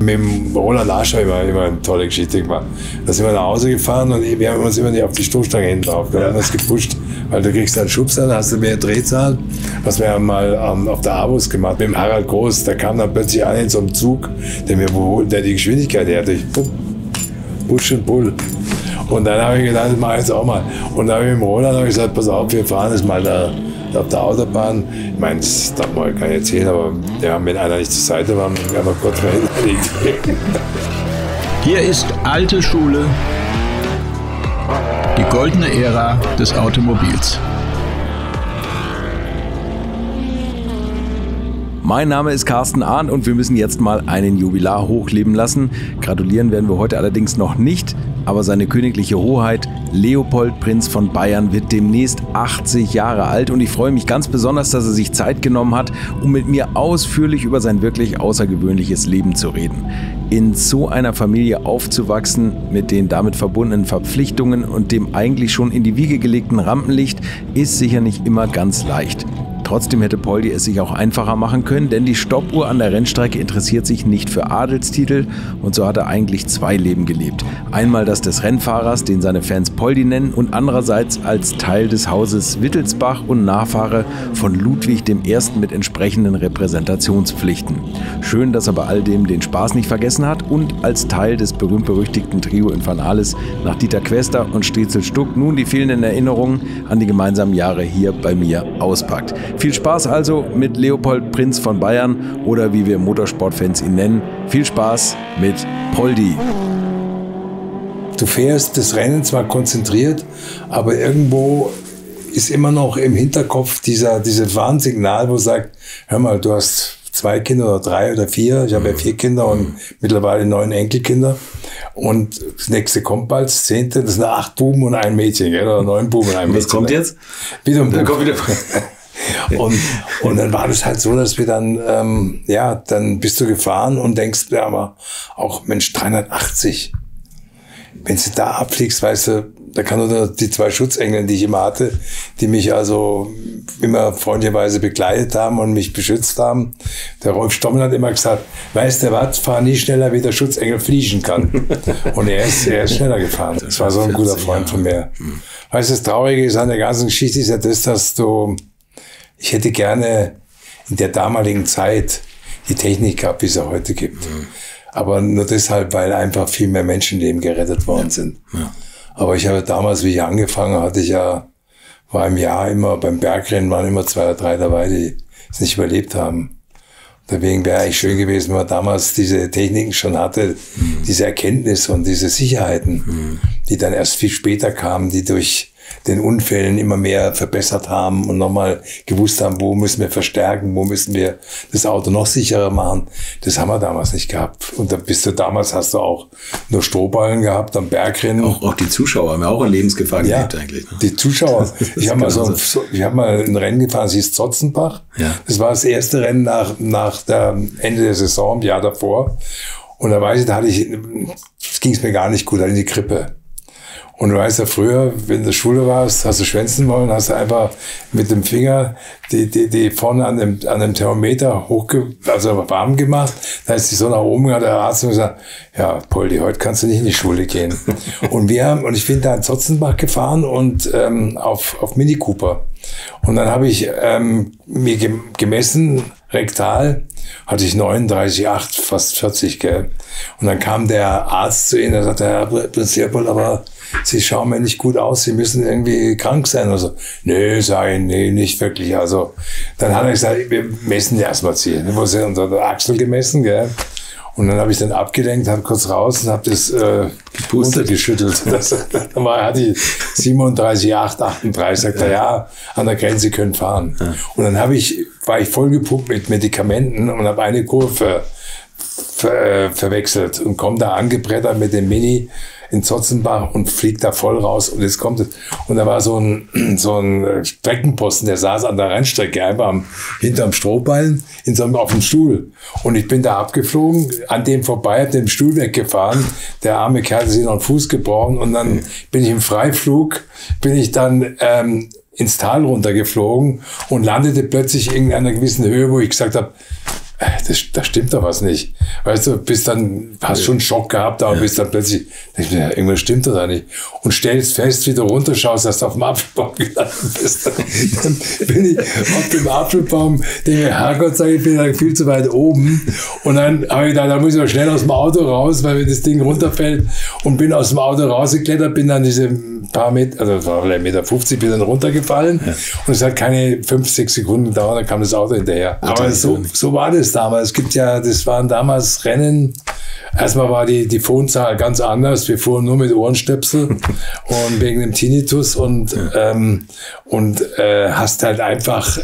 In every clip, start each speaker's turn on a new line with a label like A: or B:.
A: Mit dem Roland Ascher immer eine tolle Geschichte gemacht. Da sind wir nach Hause gefahren und wir haben uns immer nicht auf die Stoßstange hinten drauf. Wir haben das gepusht, weil du kriegst einen Schubser, dann hast du mehr Drehzahl. Was wir haben mal auf der Abus gemacht mit dem Harald Groß. Da kam dann plötzlich einer in so einem Zug, der die Geschwindigkeit hatte. Push und Pull. Und dann habe ich gedacht, das mache ich jetzt auch mal. Und dann habe ich mit dem Roland gesagt, pass auf, wir fahren jetzt mal da auf der Autobahn. Ich meine, das darf man gar nicht erzählen, aber ja, wenn einer nicht zur Seite war, haben wir kurz mal hingelegt.
B: Hier ist alte Schule, die goldene Ära des Automobils.
C: Mein Name ist Carsten Ahn und wir müssen jetzt mal einen Jubilar hochleben lassen. Gratulieren werden wir heute allerdings noch nicht, aber seine königliche Hoheit Leopold Prinz von Bayern wird demnächst 80 Jahre alt und ich freue mich ganz besonders, dass er sich Zeit genommen hat, um mit mir ausführlich über sein wirklich außergewöhnliches Leben zu reden. In so einer Familie aufzuwachsen, mit den damit verbundenen Verpflichtungen und dem eigentlich schon in die Wiege gelegten Rampenlicht, ist sicher nicht immer ganz leicht. Trotzdem hätte Poldi es sich auch einfacher machen können, denn die Stoppuhr an der Rennstrecke interessiert sich nicht für Adelstitel und so hat er eigentlich zwei Leben gelebt. Einmal das des Rennfahrers, den seine Fans Poldi nennen, und andererseits als Teil des Hauses Wittelsbach und Nachfahre von Ludwig I. mit entsprechenden Repräsentationspflichten. Schön, dass er bei all dem den Spaß nicht vergessen hat und als Teil des berühmt-berüchtigten Trio Infernales nach Dieter Quester und Striezel Stuck nun die fehlenden Erinnerungen an die gemeinsamen Jahre hier bei mir auspackt. Viel Spaß also mit Leopold Prinz von Bayern oder wie wir Motorsportfans ihn nennen, viel Spaß mit Poldi.
A: Du fährst das Rennen zwar konzentriert, aber irgendwo ist immer noch im Hinterkopf dieses Warnsignal, wo sagt, hör mal, du hast 2 Kinder oder 3 oder 4, ich habe ja 4 Kinder und mittlerweile 9 Enkelkinder. Und das nächste kommt bald, das 10. Das sind 8 Buben und ein Mädchen, gell? Oder 9 Buben und ein Mädchen.
C: Was kommt jetzt?
A: Wieder ein Bub. Und dann war das halt so, dass wir dann, dann bist du gefahren und denkst, ja, aber auch, Mensch, 380. Wenn du da abfliegst, weißt du, da kann nur die 2 Schutzengel, die ich immer hatte, die mich also immer freundlicherweise begleitet haben und mich beschützt haben. Der Rolf Stommel hat immer gesagt, weißt du was, fahr nie schneller, wie der Schutzengel fliegen kann. Und er ist schneller gefahren. Das war so ein guter Freund von mir. Weißt du, das Traurige ist an der ganzen Geschichte ist ja das, dass ich hätte gerne in der damaligen Zeit die Technik gehabt, wie es ja heute gibt. Aber nur deshalb, weil einfach viel mehr Menschenleben gerettet worden sind. Ja. Aber ich habe damals, wie ich angefangen hatte, war im Jahr immer, beim Bergrennen waren immer 2 oder 3 dabei, die es nicht überlebt haben. Deswegen wäre eigentlich schön gewesen, wenn man damals diese Techniken schon hatte, diese Erkenntnis und diese Sicherheiten, die dann erst viel später kamen, die durch den Unfällen immer mehr verbessert haben und nochmal gewusst haben, wo müssen wir verstärken, wo müssen wir das Auto noch sicherer machen. Das haben wir damals nicht gehabt. Und damals hast du auch nur Strohballen gehabt am Bergrennen.
C: Auch die Zuschauer haben ja auch in Lebensgefahr gelebt eigentlich. Ne?
A: Die Zuschauer. Ich habe mal ein Rennen gefahren, das hieß Zotzenbach. Ja. Das war das erste Rennen nach dem Ende der Saison, im Jahr davor. Und da weiß ich, ging es mir gar nicht gut, da in die Grippe. Und du weißt ja, früher, wenn du in der Schule warst, hast du schwänzen wollen, hast du einfach mit dem Finger die vorne an dem Thermometer warm gemacht. Da ist die so nach oben gegangen, der Arzt hat gesagt, ja, Poldi, heute kannst du nicht in die Schule gehen. Und ich bin da in Zotzenbach gefahren und auf Mini Cooper. Und dann habe ich mir gemessen, rektal, hatte ich 39,8, fast 40, gell. Und dann kam der Arzt zu ihm, der sagte, Herr Prinz Leopold, aber Sie schauen mir nicht gut aus, Sie müssen irgendwie krank sein. Also, nee, nicht wirklich. Also, dann hat er gesagt, wir messen die erstmal Ziel. Dann wurde unter der Achsel gemessen, gell. Und dann habe ich dann abgelenkt, habe kurz raus und habe das runtergeschüttelt. Dann hatte ich 37,8, 38, sagt er, ja, an der Grenze können fahren. Ja. Und dann war ich vollgepumpt mit Medikamenten und habe eine Kurve verwechselt und komme da angebrettert mit dem Mini in Zotzenbach und fliegt da voll raus und jetzt kommt es. Und da war so ein Streckenposten, der saß an der Rennstrecke einfach hinterm Strohballen auf dem Stuhl. Und ich bin da abgeflogen, an dem vorbei, hab den Stuhl weggefahren. Der arme Kerl hat sich noch einen Fuß gebrochen und dann bin ich im Freiflug, ins Tal runtergeflogen und landete plötzlich in einer gewissen Höhe, wo ich gesagt habe, da stimmt doch was nicht. Weißt du, hast schon einen Schock gehabt, aber bist dann plötzlich, denkst du, ja, irgendwas stimmt doch da nicht. Und stellst fest, wie du runterschaust, dass du auf dem Apfelbaum gelandet bist. Dann bin ich auf dem Apfelbaum, denke, Herrgott, sage ich, bin da viel zu weit oben. Und dann habe ich gedacht, da muss ich mal schnell aus dem Auto raus, weil mir das Ding runterfällt. Und bin aus dem Auto rausgeklettert, bin dann diese paar Meter, also das war vielleicht 1,50 Meter, bin dann runtergefallen. Ja. Und es hat keine 5-6 Sekunden gedauert, dann kam das Auto hinterher. Aber so war das damals. Es gibt ja, das waren damals Rennen. Erstmal war die Phonezahl ganz anders. Wir fuhren nur mit Ohrenstöpsel und wegen dem Tinnitus und hast halt einfach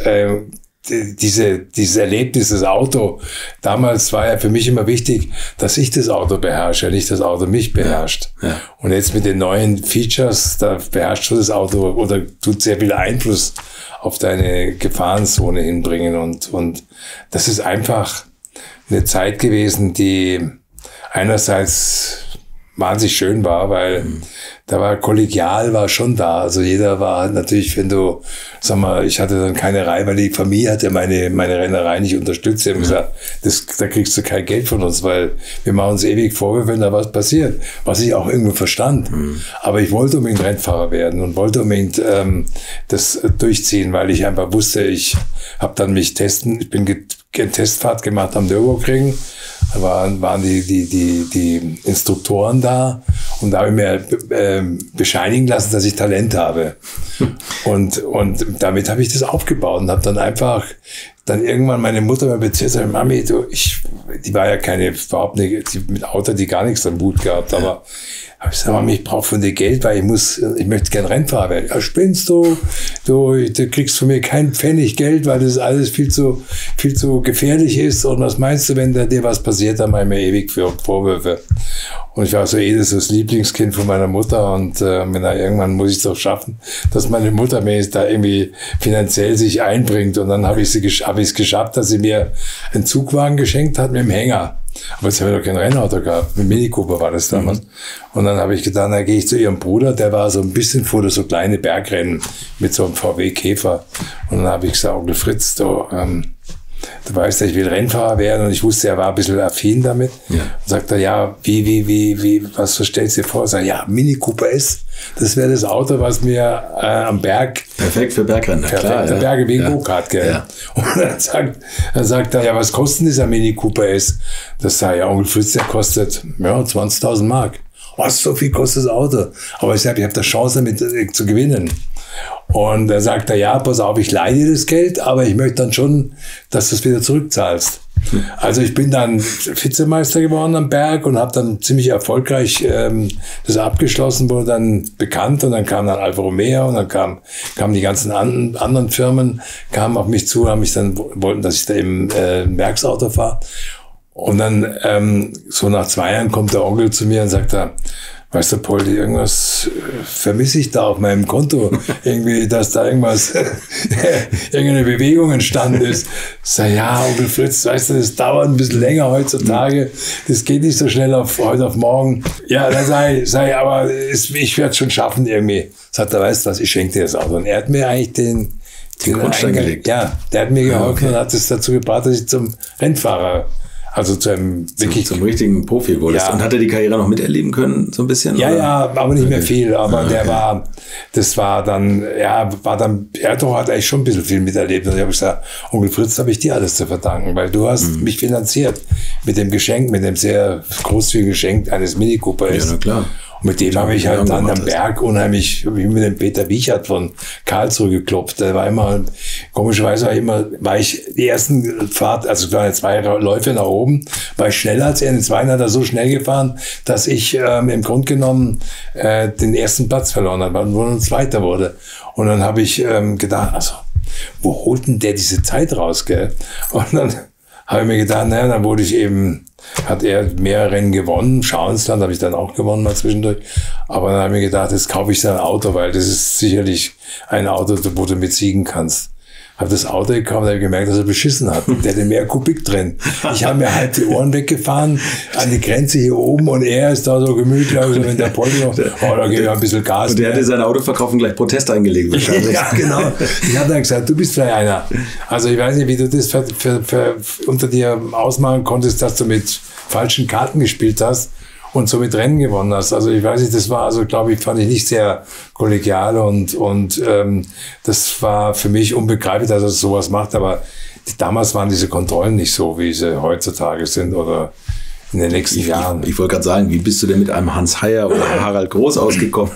A: dieses Erlebnis, das Auto. Damals war ja für mich immer wichtig, dass ich das Auto beherrsche, nicht das Auto mich beherrscht. Ja. Und jetzt mit den neuen Features, da beherrschst du das Auto oder tut sehr viel Einfluss auf deine Gefahrenzone hinbringen und das ist einfach eine Zeit gewesen, die einerseits wahnsinnig schön war, weil da war kollegial, war schon da. Also jeder war natürlich, wenn du, sag mal, ich hatte dann keine Reihe, weil die Familie hat ja meine Rennerei nicht unterstützt. Sie haben gesagt, da kriegst du kein Geld von uns, weil wir machen uns ewig Vorwürfe, wenn da was passiert. Was ich auch irgendwo verstand. Aber ich wollte unbedingt Rennfahrer werden und wollte unbedingt das durchziehen, weil ich einfach wusste, ich bin Testfahrt gemacht am Nürburgring. Da waren die Instruktoren da und da habe ich mir bescheinigen lassen, dass ich Talent habe. Und damit habe ich das aufgebaut und habe dann einfach irgendwann meine Mutter mir erzählt, sagt, Mami, die war ja überhaupt nicht, mit Auto, die gar nichts am Hut gehabt, aber ich sag, Mami, ich brauche von dir Geld, weil ich möchte gern Rennfahrer werden. Ja, spinnst du? Du kriegst von mir kein Pfennig Geld, weil das alles viel zu gefährlich ist. Und was meinst du, wenn dir was passiert, dann mache ich mir ewig für Vorwürfe. Und ich war so das Lieblingskind von meiner Mutter und irgendwann muss ich es doch schaffen, dass meine Mutter mir da irgendwie finanziell sich einbringt. Und dann habe ich es geschafft, dass sie mir einen Zugwagen geschenkt hat mit dem Hänger. Aber jetzt haben wir doch kein Rennauto gehabt. Mit Mini Cooper war das damals. Und dann habe ich gedacht, dann gehe ich zu ihrem Bruder, der war so ein bisschen vor so kleine Bergrennen mit so einem VW Käfer. Und dann habe ich gesagt, Onkel Fritz, du weißt ja, ich will Rennfahrer werden. Und ich wusste, er war ein bisschen affin damit. Ja. Und sagte, ja, was stellst du dir vor? Sag, ja, Mini Cooper S. Das wäre das Auto, was mir am Berg...
C: Perfekt für Bergrennen, klar.
A: Der Berge wie ein Go-Kart, gell? Ja. Und dann sagt er, ja, was kostet dieser Mini Cooper S? Das sei ja, Onkel Fritz, der kostet 20.000 Mark. Was, so viel kostet das Auto? Aber ich habe da Chance damit zu gewinnen. Und dann sagt er, ja, pass auf, ich leihe dir das Geld, aber ich möchte dann schon, dass du es wieder zurückzahlst. Also ich bin dann Vizemeister geworden am Berg und habe dann ziemlich erfolgreich das abgeschlossen, wurde dann bekannt und dann kam dann Alfa Romeo und dann kamen die ganzen anderen Firmen, kamen auf mich zu, wollten, dass ich da im Werksauto fahre. Und dann so nach 2 Jahren kommt der Onkel zu mir und sagt weißt du, Poldi, irgendwas vermisse ich da auf meinem Konto. Irgendwie, dass da irgendeine Bewegung entstanden ist. Ich sag, ja, Onkel Fritz, weißt du, das dauert ein bisschen länger heutzutage. Das geht nicht so schnell heute auf morgen. Ja, dann sag ich, aber ich werde es schon schaffen irgendwie. Sagt er, weißt du was, ich schenke dir das Auto. Und er hat mir eigentlich den
C: Grundstein gelegt.
A: Ja, der hat mir geholfen und hat es dazu gebracht, dass ich zum Rennfahrer, also zum
C: richtigen Profi wurdest. Ja. Und hat er die Karriere noch miterleben können, so ein bisschen?
A: Ja, oder? Ja, aber nicht mehr viel. Aber er hat eigentlich schon ein bisschen viel miterlebt. Und ich habe gesagt, Onkel Fritz, habe ich dir alles zu verdanken, weil du hast mich finanziert mit dem Geschenk, mit dem sehr großzügigen Geschenk eines Mini Cooper.
C: Ja, na klar.
A: Und mit dem habe ich halt dann am Berg unheimlich, wie mit dem Peter Wiechert von Karlsruhe geklopft. Der war immer, komischerweise war ich die ersten Fahrt, also 2 Läufe nach oben, war ich schneller als er. In den 2 hat er so schnell gefahren, dass ich im Grunde genommen den ersten Platz verloren habe und nur Zweiter wurde. Und dann habe ich gedacht, also, wo holt denn der diese Zeit raus, gell? Und dann habe ich mir gedacht, naja, dann hat er mehrere Rennen gewonnen. Schauensland habe ich dann auch gewonnen mal zwischendurch. Aber dann habe ich mir gedacht, jetzt kaufe ich so ein Auto, weil das ist sicherlich ein Auto, wo du mit siegen kannst. habe das Auto gekauft und habe gemerkt, dass er beschissen hat. Der hatte mehr Kubik drin. Ich habe mir halt die Ohren weggefahren an die Grenze hier oben und er ist da so gemütlich, also wenn der Poldi noch, da geht ja ein bisschen Gas.
C: Und der hatte sein Auto verkauft und gleich Protest eingelegt wahrscheinlich.
A: Ja, genau. Ich habe dann gesagt, du bist vielleicht einer. Also ich weiß nicht, wie du das unter dir ausmachen konntest, dass du mit falschen Karten gespielt hast und somit Rennen gewonnen hast. Also ich weiß nicht, das war, also glaube ich, fand ich nicht sehr kollegial und das war für mich unbegreiflich, dass er sowas macht, aber damals waren diese Kontrollen nicht so, wie sie heutzutage sind oder in den nächsten Jahren.
C: Ich wollte gerade sagen, wie bist du denn mit einem Hans Heyer oder Harald Groß ausgekommen?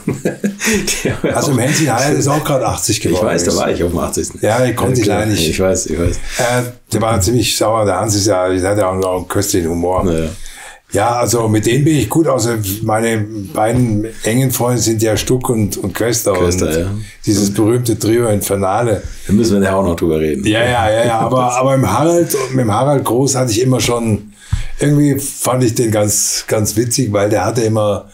A: Also im Hänschen Heyer ist auch gerade 80 geworden.
C: Ich weiß, da war ich auf dem 80.
A: Ja, der konnte ich leider nicht.
C: Ich weiß.
A: Der war ziemlich sauer. Der Hans der hat ja auch einen köstlichen Humor.
C: Naja.
A: Ja, also mit denen bin ich gut. Also meine beiden engen Freunde sind ja Stuck und Quester. Und
C: ja.
A: Dieses berühmte Trio Infernale.
C: Da müssen wir ja auch noch drüber reden.
A: Ja. Aber mit dem Harald Groß hatte ich immer schon, irgendwie fand ich den ganz, ganz witzig, weil der hatte immer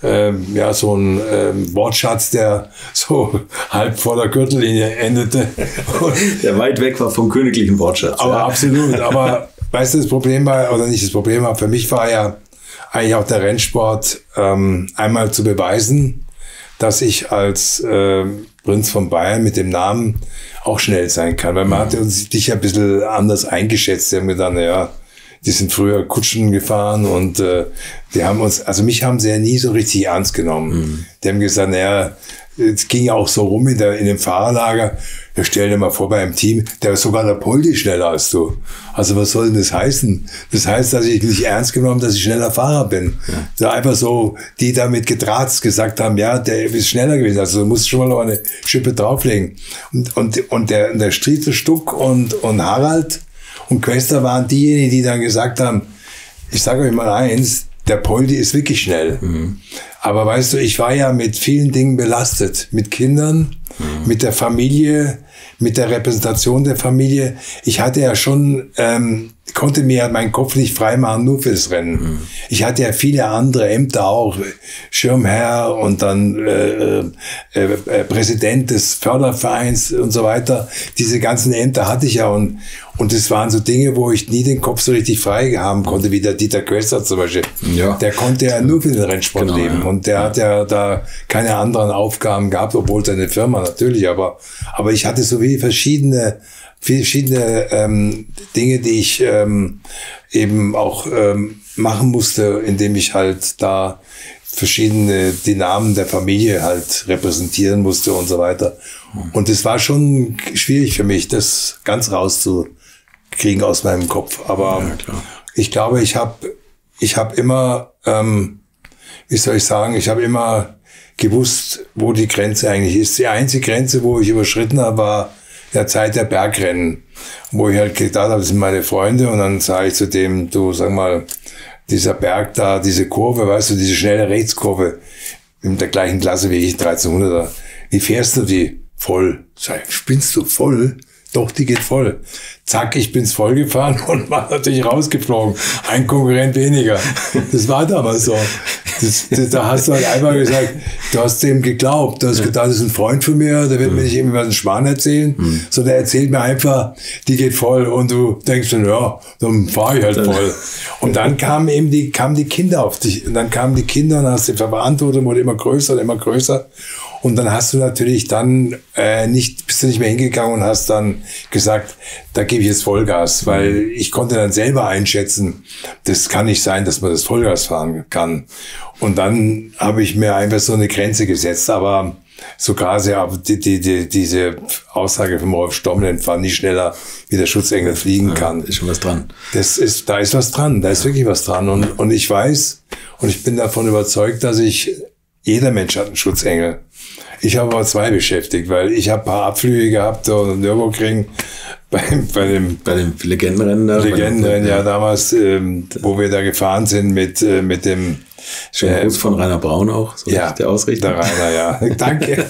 A: so einen Wortschatz, der so halb vor der Gürtellinie endete.
C: Der weit weg war vom königlichen Wortschatz.
A: Aber ja. Absolut. Aber weißt du, das Problem war, oder nicht das Problem war, für mich war ja eigentlich auch der Rennsport einmal zu beweisen, dass ich als Prinz von Bayern mit dem Namen auch schnell sein kann. Weil man hatte dich ein bisschen anders eingeschätzt. Die haben gedacht, naja, die sind früher Kutschen gefahren und die haben uns, also mich haben sie ja nie so richtig ernst genommen. Die haben gesagt, naja, es ging ja auch so rum in dem Fahrerlager. Ja, stell dir mal vor, bei einem Team, der ist sogar der Poldi schneller als du. Also was soll denn das heißen? Das heißt, dass ich nicht ernst genommen, dass ich schneller Fahrer bin. Ja. So einfach so, die damit getratzt gesagt haben, ja, der ist schneller gewesen. Also du musst schon mal noch eine Schippe drauflegen. Und der Striezel Stuck und Harald und Quester waren diejenigen, die dann gesagt haben, ich sage euch mal eins, der Poldi ist wirklich schnell. Aber weißt du, ich war ja mit vielen Dingen belastet. Mit Kindern, mit der Familie, mit der Repräsentation der Familie. Ich hatte ja schon, konnte mir meinen Kopf nicht freimachen, nur fürs Rennen. Ich hatte ja viele andere Ämter auch. Schirmherr und dann Präsident des Fördervereins und so weiter. Diese ganzen Ämter hatte ich ja und das waren so Dinge, wo ich nie den Kopf so richtig frei haben konnte, wie der Dieter Quester zum Beispiel. Ja. Der konnte ja nur für den Rennsport leben. Ja. Und der hat ja da keine anderen Aufgaben gehabt, obwohl seine Firma natürlich, aber ich hatte so wie verschiedene Dinge, die ich eben auch machen musste, indem ich halt da die Namen der Familie halt repräsentieren musste und so weiter. Und es war schon schwierig für mich, das ganz rauszukriegen aus meinem Kopf. Aber ich glaube, ich habe immer, wie soll ich sagen, ich habe immer gewusst, wo die Grenze eigentlich ist. Die einzige Grenze, wo ich überschritten habe, war der Zeit der Bergrennen, wo ich halt gedacht habe, das sind meine Freunde, und dann sage ich zu dem, du, sag mal, dieser Berg da, diese Kurve, weißt du, diese schnelle Rechtskurve in der gleichen Klasse wie ich, 1300er, wie fährst du die? Voll. Sag ich, spinnst du voll? Doch, die geht voll. Zack, ich bin's voll gefahren und war natürlich rausgeflogen. Ein Konkurrent weniger. Das war damals so. Da hast du halt einmal gesagt, du hast dem geglaubt. Du hast gedacht, das ist ein Freund von mir, der wird mir nicht irgendwie was einen Schmarrn erzählen, sondern er erzählt mir einfach, die geht voll. Und du denkst dann, ja, dann fahre ich halt voll. Und dann kamen die Kinder auf dich. Und dann kamen die Kinder und hast die Verantwortung wurde immer größer und immer größer. Und dann hast du natürlich dann bist du nicht mehr hingegangen und hast dann gesagt, da gebe ich jetzt Vollgas, weil ich konnte dann selber einschätzen, das kann nicht sein, dass man das Vollgas fahren kann. Und dann habe ich mir einfach so eine Grenze gesetzt, aber sogar diese Aussage von Rolf Stommelen, fahren nicht schneller, wie der Schutzengel fliegen kann.
C: Ist schon was dran.
A: Da ist was dran, da ist wirklich was dran. Und ich weiß, und ich bin davon überzeugt, dass jeder Mensch hat einen Schutzengel. Ich habe aber 2 beschäftigt, weil ich habe ein paar Abflüge gehabt und Nürburgring bei dem Legendenrennen, ja, damals, wo wir da gefahren sind mit dem
C: schönen Gruß von Rainer Braun auch, so
A: ja,
C: der Ausrichter.
A: Der Rainer, ja. Danke.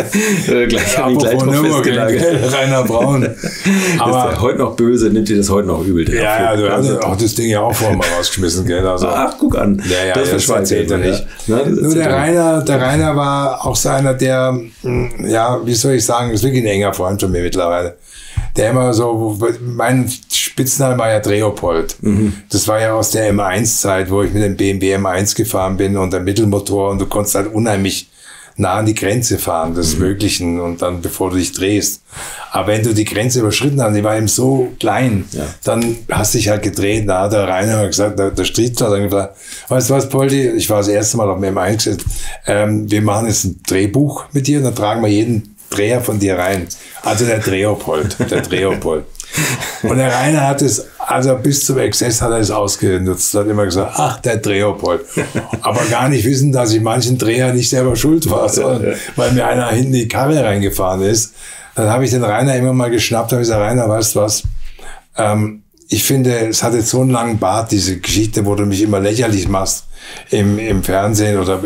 C: Gleich habe ich gleich drauf festgelagert.
A: Rainer Braun.
C: Aber ist der heute noch böse, nimmt dir das heute noch übel.
A: Ja, du hast auch das Ding ja auch vorher mal rausgeschmissen, gell? Also,
C: ach, guck an.
A: Ja, das erzählt er nicht. Ja. Nur der Rainer war auch so einer, der, ja, wie soll ich sagen, ist wirklich ein enger Freund von mir mittlerweile. der immer so, mein Spitzname war ja Dreopold. Das war ja aus der M1-Zeit, wo ich mit dem BMW M1 gefahren bin und der Mittelmotor und du konntest halt unheimlich nah an die Grenze fahren des Möglichen und dann, bevor du dich drehst. Aber wenn du die Grenze überschritten hast, die war eben so klein, dann hast du dich halt gedreht. Da hat der Rainer gesagt, der Stritzler hat dann gesagt, weißt du was, Poldi, ich war das erste Mal auf dem M1 gesetzt, wir machen jetzt ein Drehbuch mit dir und dann tragen wir jeden Dreher von dir rein. Also der Dreopold. Und der Rainer hat es, also bis zum Exzess hat er es ausgenutzt, hat immer gesagt, ach, der Dreopold. Aber gar nicht wissen, dass ich manchen Dreher nicht selber schuld war, sondern weil mir einer hinten in die Karre reingefahren ist. Dann habe ich den Rainer immer mal geschnappt, habe gesagt, Rainer, weißt du was, ich finde, es hat jetzt so einen langen Bart, diese Geschichte, wo du mich immer lächerlich machst im Fernsehen oder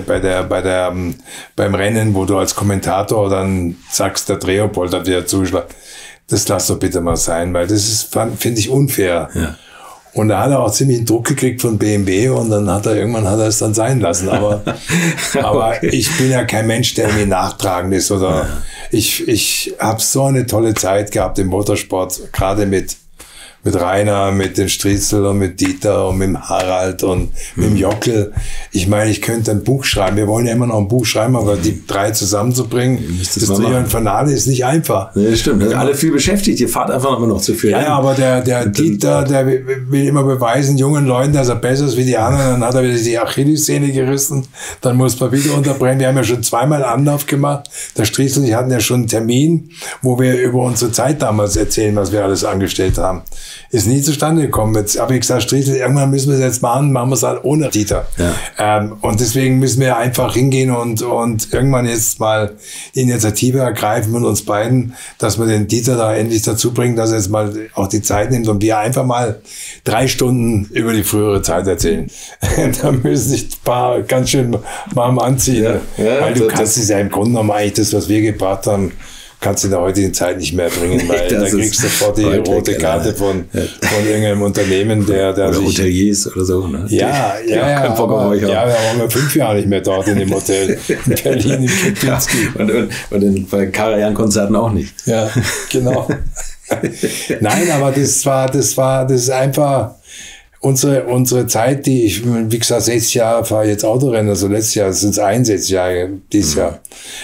A: beim Rennen, wo du als Kommentator dann sagst, der Dreopold hat wieder zugeschlagen. Das lass doch bitte mal sein, weil das ist, finde ich, unfair. Ja. Und da hat er auch ziemlich einen Druck gekriegt von BMW und dann hat er es dann sein lassen. Aber ich bin ja kein Mensch, der irgendwie nachtragend ist oder ich habe so eine tolle Zeit gehabt im Motorsport, gerade mit Rainer, mit den Striezel und mit Dieter und mit dem Harald und mit dem Jockel. Ich meine, ich könnte ein Buch schreiben. Wir wollen ja immer noch ein Buch schreiben, aber die drei zusammenzubringen, das Triumph-Finale ist nicht einfach.
C: Ja, stimmt. Ja. Alle viel beschäftigt. Ihr fahrt einfach immer noch zu viel.
A: Ja, aber der Dieter, der will immer beweisen, jungen Leuten, dass er besser ist wie die anderen. Dann hat er wieder die Achillessehne gerissen. Dann muss man wieder unterbrechen. Wir haben ja schon zweimal Anlauf gemacht. Der Striezel und ich hatten ja schon einen Termin, wo wir über unsere Zeit damals erzählen, was wir alles angestellt haben. Ist nie zustande gekommen. Jetzt habe ich gesagt, Striezel, irgendwann müssen wir es jetzt machen wir es halt ohne Dieter. Ja. Und deswegen müssen wir einfach hingehen und irgendwann jetzt mal die Initiative ergreifen von uns beiden, dass wir den Dieter da endlich dazu bringen, dass er jetzt mal auch die Zeit nimmt und wir einfach mal 3 Stunden über die frühere Zeit erzählen. Da müssen sich ein paar ganz schön warm anziehen. Ja, weil du kannst es ja im Grunde genommen eigentlich das, was wir gebracht haben, kannst du in der heutigen Zeit nicht mehr bringen, weil da kriegst du sofort die rote Karte von irgendeinem Unternehmen, der
C: oder
A: sich...
C: Hoteliers oder so, ne?
A: Ja, wir waren 5 Jahre nicht mehr dort in dem Hotel in Berlin, im Kempinski.
C: Und bei Karajan-Konzerten auch nicht.
A: Ja, genau. Nein, aber das ist einfach unsere Zeit, die ich, wie gesagt, 60 Jahre fahre jetzt Autorennen, also letztes Jahr sind es 61 Jahre, dieses Jahr.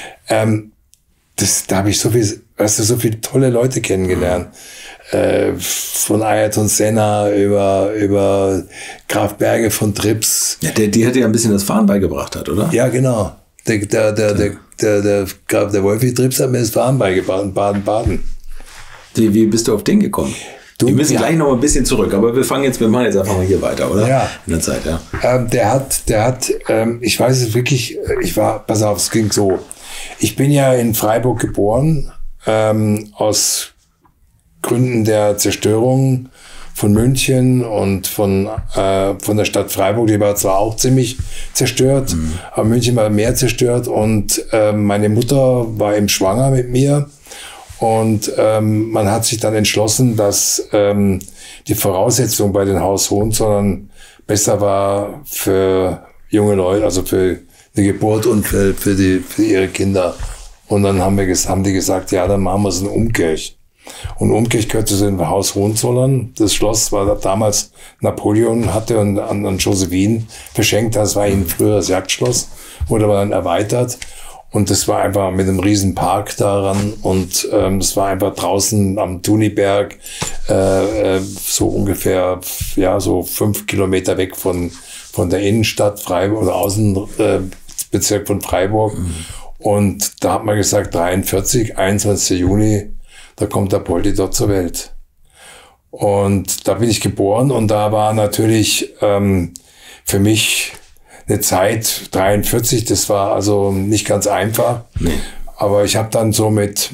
A: Da habe ich so viele tolle Leute kennengelernt. Von Ayrton Senna über Graf Berge von Trips.
C: Ja, die hat ja ein bisschen das Fahren beigebracht hat, oder?
A: Ja, genau. Der Wolfi Trips hat mir das Fahren beigebracht in Baden-Baden.
C: Wie bist du auf den gekommen? Wir müssen gleich noch ein bisschen zurück, aber wir machen jetzt einfach mal hier weiter, oder?
A: Ja.
C: In der Zeit, ja.
A: Der hat, ich weiß es wirklich, pass auf, es ging so. Ich bin ja in Freiburg geboren, aus Gründen der Zerstörung von München und von der Stadt Freiburg. Die war zwar auch ziemlich zerstört, aber München war mehr zerstört und meine Mutter war eben schwanger mit mir und man hat sich dann entschlossen, dass die Voraussetzung bei den Haus Hohenzollern besser war für junge Leute, also für die Geburt und für ihre Kinder. Und dann haben die gesagt, ja, dann machen wir es in Umkirch. Und Umkirch gehörte zu dem Haus Hohenzollern. Das Schloss war damals Napoleon hatte und an Josephine verschenkt. Das war ein früheres Jagdschloss, wurde aber dann erweitert. Und das war einfach mit einem riesen Park daran. Und das war einfach draußen am Thuniberg, so ungefähr, ja, so 5 Kilometer weg von der Innenstadt Freiburg oder Außenbezirk von Freiburg. Und da hat man gesagt, 21. Juni, da kommt der Poldi dort zur Welt. Und da bin ich geboren und da war natürlich für mich eine Zeit, 43, das war also nicht ganz einfach. Nee. Aber ich habe dann so mit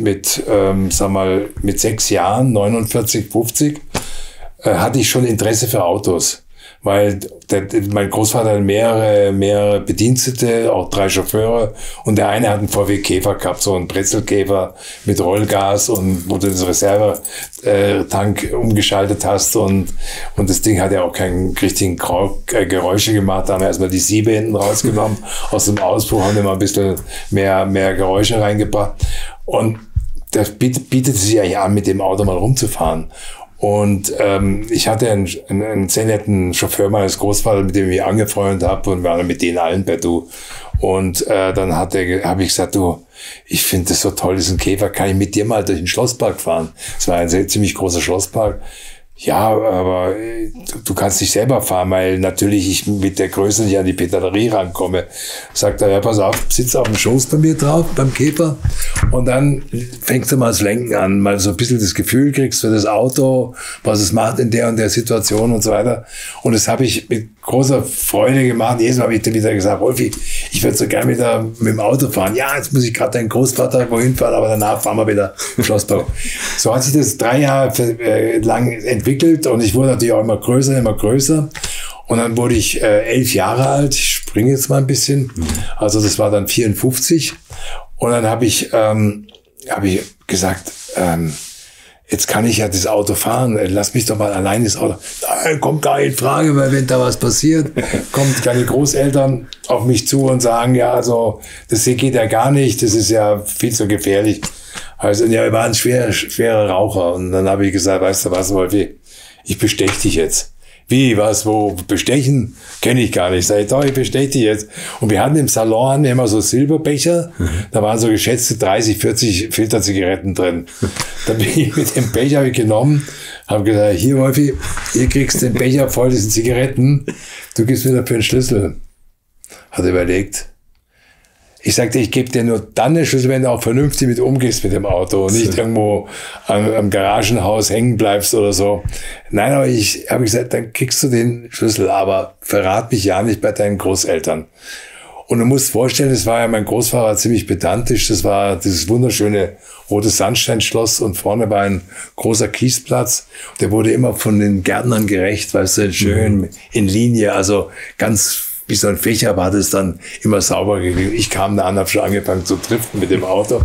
A: 6 Jahren, 49, 50, hatte ich schon Interesse für Autos. Weil mein Großvater hat mehrere Bedienstete, auch 3 Chauffeure, und der eine hat einen VW Käfer gehabt, so einen Brezelkäfer mit Rollgas und wo du das Reservetank umgeschaltet hast und das Ding hat ja auch keinen richtigen Geräusche gemacht. Da haben wir erstmal die Siebe hinten rausgenommen, aus dem Auspuff haben wir mal ein bisschen mehr Geräusche reingebracht und das bietet sich eigentlich an, mit dem Auto mal rumzufahren. Und ich hatte einen sehr netten Chauffeur meines Großvaters, mit dem ich angefreundet habe, und wir waren mit denen allen per Du. Und dann habe ich gesagt, du, ich finde das so toll, diesen Käfer, kann ich mit dir mal durch den Schlosspark fahren? Es war ein ziemlich großer Schlosspark. Ja, aber du kannst nicht selber fahren, weil natürlich ich mit der Größe nicht an die Pedalerie rankomme. Sagt er, ja, pass auf, sitz auf dem Schoß bei mir drauf, beim Käfer, und dann fängst du mal das Lenken an, mal so ein bisschen das Gefühl kriegst für das Auto, was es macht in der und der Situation und so weiter. Und das habe ich mit großer Freude gemacht. Jedes Mal habe ich wieder gesagt, Wolfi, ich würde so gerne wieder mit dem Auto fahren. Ja, jetzt muss ich gerade deinen Großvater wohin fahren, aber danach fahren wir wieder im Schlosspark. So hat sich das 3 Jahre lang entwickelt, und ich wurde natürlich auch immer größer. Und dann wurde ich 11 Jahre alt. Ich springe jetzt mal ein bisschen. Also das war dann 54. Und dann habe ich gesagt, jetzt kann ich ja das Auto fahren, lass mich doch mal allein das Auto. Nein, kommt gar nicht in Frage, weil wenn da was passiert, kommen keine Großeltern auf mich zu und sagen, ja, also das geht ja gar nicht, das ist ja viel zu gefährlich. Also ja, wir waren schwere Raucher, und dann habe ich gesagt, weißt du was, Wolfi, ich bestech dich jetzt. Wie, was, wo, bestechen? Kenne ich gar nicht. Sag ich, doch, ich bestech dich jetzt. Und wir hatten im Salon immer so Silberbecher. Da waren so geschätzte 30, 40 Filterzigaretten drin. Da bin ich mit dem Becher genommen, habe gesagt, hier, Wolfi, hier kriegst du den Becher voll diesen Zigaretten. Du gibst mir dafür einen Schlüssel. Hat überlegt. Ich sagte, ich gebe dir nur dann den Schlüssel, wenn du auch vernünftig mit umgehst mit dem Auto und nicht irgendwo am Garagenhaus hängen bleibst oder so. Nein, aber ich habe gesagt, dann kriegst du den Schlüssel, aber verrat mich ja nicht bei deinen Großeltern. Und du musst vorstellen, das war ja, mein Großvater war ziemlich pedantisch, das war dieses wunderschöne rote Sandsteinschloss, und vorne war ein großer Kiesplatz. Der wurde immer von den Gärtnern gerecht, weißt du, schön in Linie, also ganz wie so ein Fächer war das dann immer sauber gewesen. Ich kam da an, habe schon angefangen zu driften mit dem Auto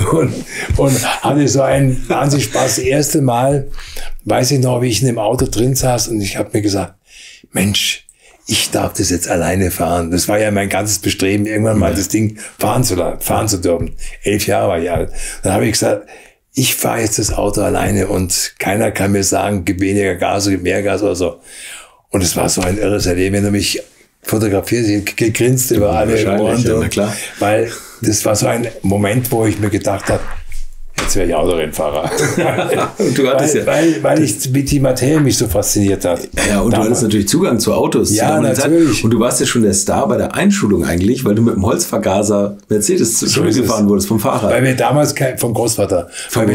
A: und hatte so einen wahnsinnig Spaß. Das erste Mal, weiß ich noch, wie ich in dem Auto drin saß, und ich habe mir gesagt, Mensch, ich darf das jetzt alleine fahren. Das war ja mein ganzes Bestreben, irgendwann mal das Ding fahren zu dürfen. 11 Jahre war ich alt. Dann habe ich gesagt, ich fahre jetzt das Auto alleine, und keiner kann mir sagen, gib weniger Gas oder gib mehr Gas oder so. Und es war so ein irres Erleben, wenn du mich fotografiert, sie gegrinst über alle Ohren,
C: ja, na klar.
A: Weil das war so ein Moment, wo ich mir gedacht habe, jetzt wäre ich Autorennfahrer.
C: Und du hattest
A: weil ich mit die Materie mich so fasziniert hat.
C: Ja, und du hattest natürlich Zugang zu Autos.
A: Ja, natürlich.
C: Und du warst ja schon der Star bei der Einschulung eigentlich, weil du mit dem Holzvergaser Mercedes zurückgefahren wurdest vom Fahrer.
A: Weil wir damals vom Großvater,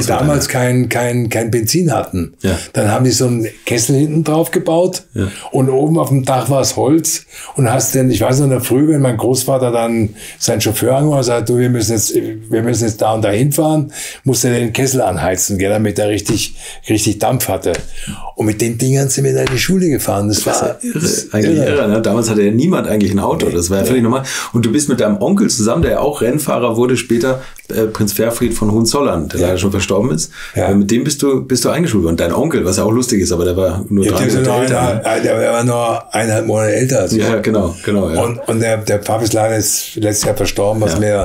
A: kein Benzin hatten. Ja. Dann haben die so einen Kessel hinten drauf gebaut, ja, und oben auf dem Dach war es Holz, und hast dann, ich weiß noch in der Früh, wenn mein Großvater dann seinen Chauffeur angerufen hat, sagt, du, wir müssen jetzt da und da hinfahren, musste den Kessel anheizen, gell, damit er richtig Dampf hatte. Und mit den Dingern sind wir dann in die Schule gefahren. Das war
C: irre. Ne? Damals hatte ja niemand eigentlich ein Auto. Das war ja völlig normal. Und du bist mit deinem Onkel zusammen, der ja auch Rennfahrer wurde, später Prinz Ferfried von Hohenzollern, der leider schon verstorben ist. Ja. Mit dem bist du eingeschult worden. Dein Onkel, was ja auch lustig ist, aber der war nur 3 Monate älter.
A: Der war nur 1,5 Monate älter als ich.
C: Ja, genau. Ja.
A: Und der Papa ist leider letztes Jahr verstorben,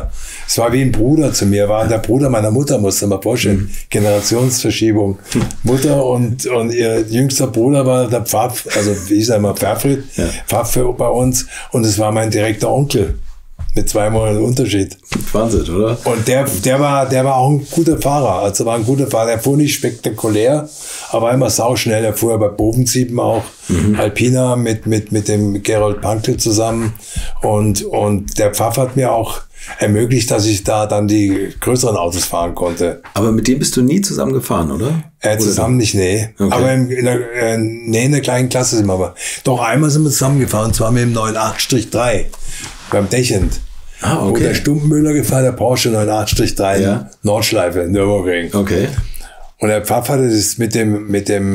A: es war wie ein Bruder zu mir, war der Bruder meiner Mutter, musst du dir mal vorstellen. Generationsverschiebung. Mutter und ihr jüngster Bruder war der Pfaff, also wie hieß er immer, Ferfried, Pfaff bei uns, und es war mein direkter Onkel. Mit 2 Monaten Unterschied.
C: Wahnsinn, oder?
A: Und der war auch ein guter Fahrer. Also war ein guter Fahrer. Der fuhr nicht spektakulär, aber war immer sauschnell. Der fuhr bei Bovensiepen auch Alpina mit dem Gerold Pankl zusammen. Und der Pfaff hat mir auch ermöglicht, dass ich da dann die größeren Autos fahren konnte.
C: Aber mit dem bist du nie zusammen gefahren, oder?
A: Zusammen nicht, nee. Okay. Aber in der kleinen Klasse sind wir aber. Doch einmal sind wir zusammen gefahren, und zwar mit dem 98-3 beim Dechend.
C: Ah, okay.
A: Wo der Stumpenmüller gefahren, der Porsche 98-3 Nordschleife, Nürburgring.
C: Okay.
A: Und der Pfaff hatte das mit dem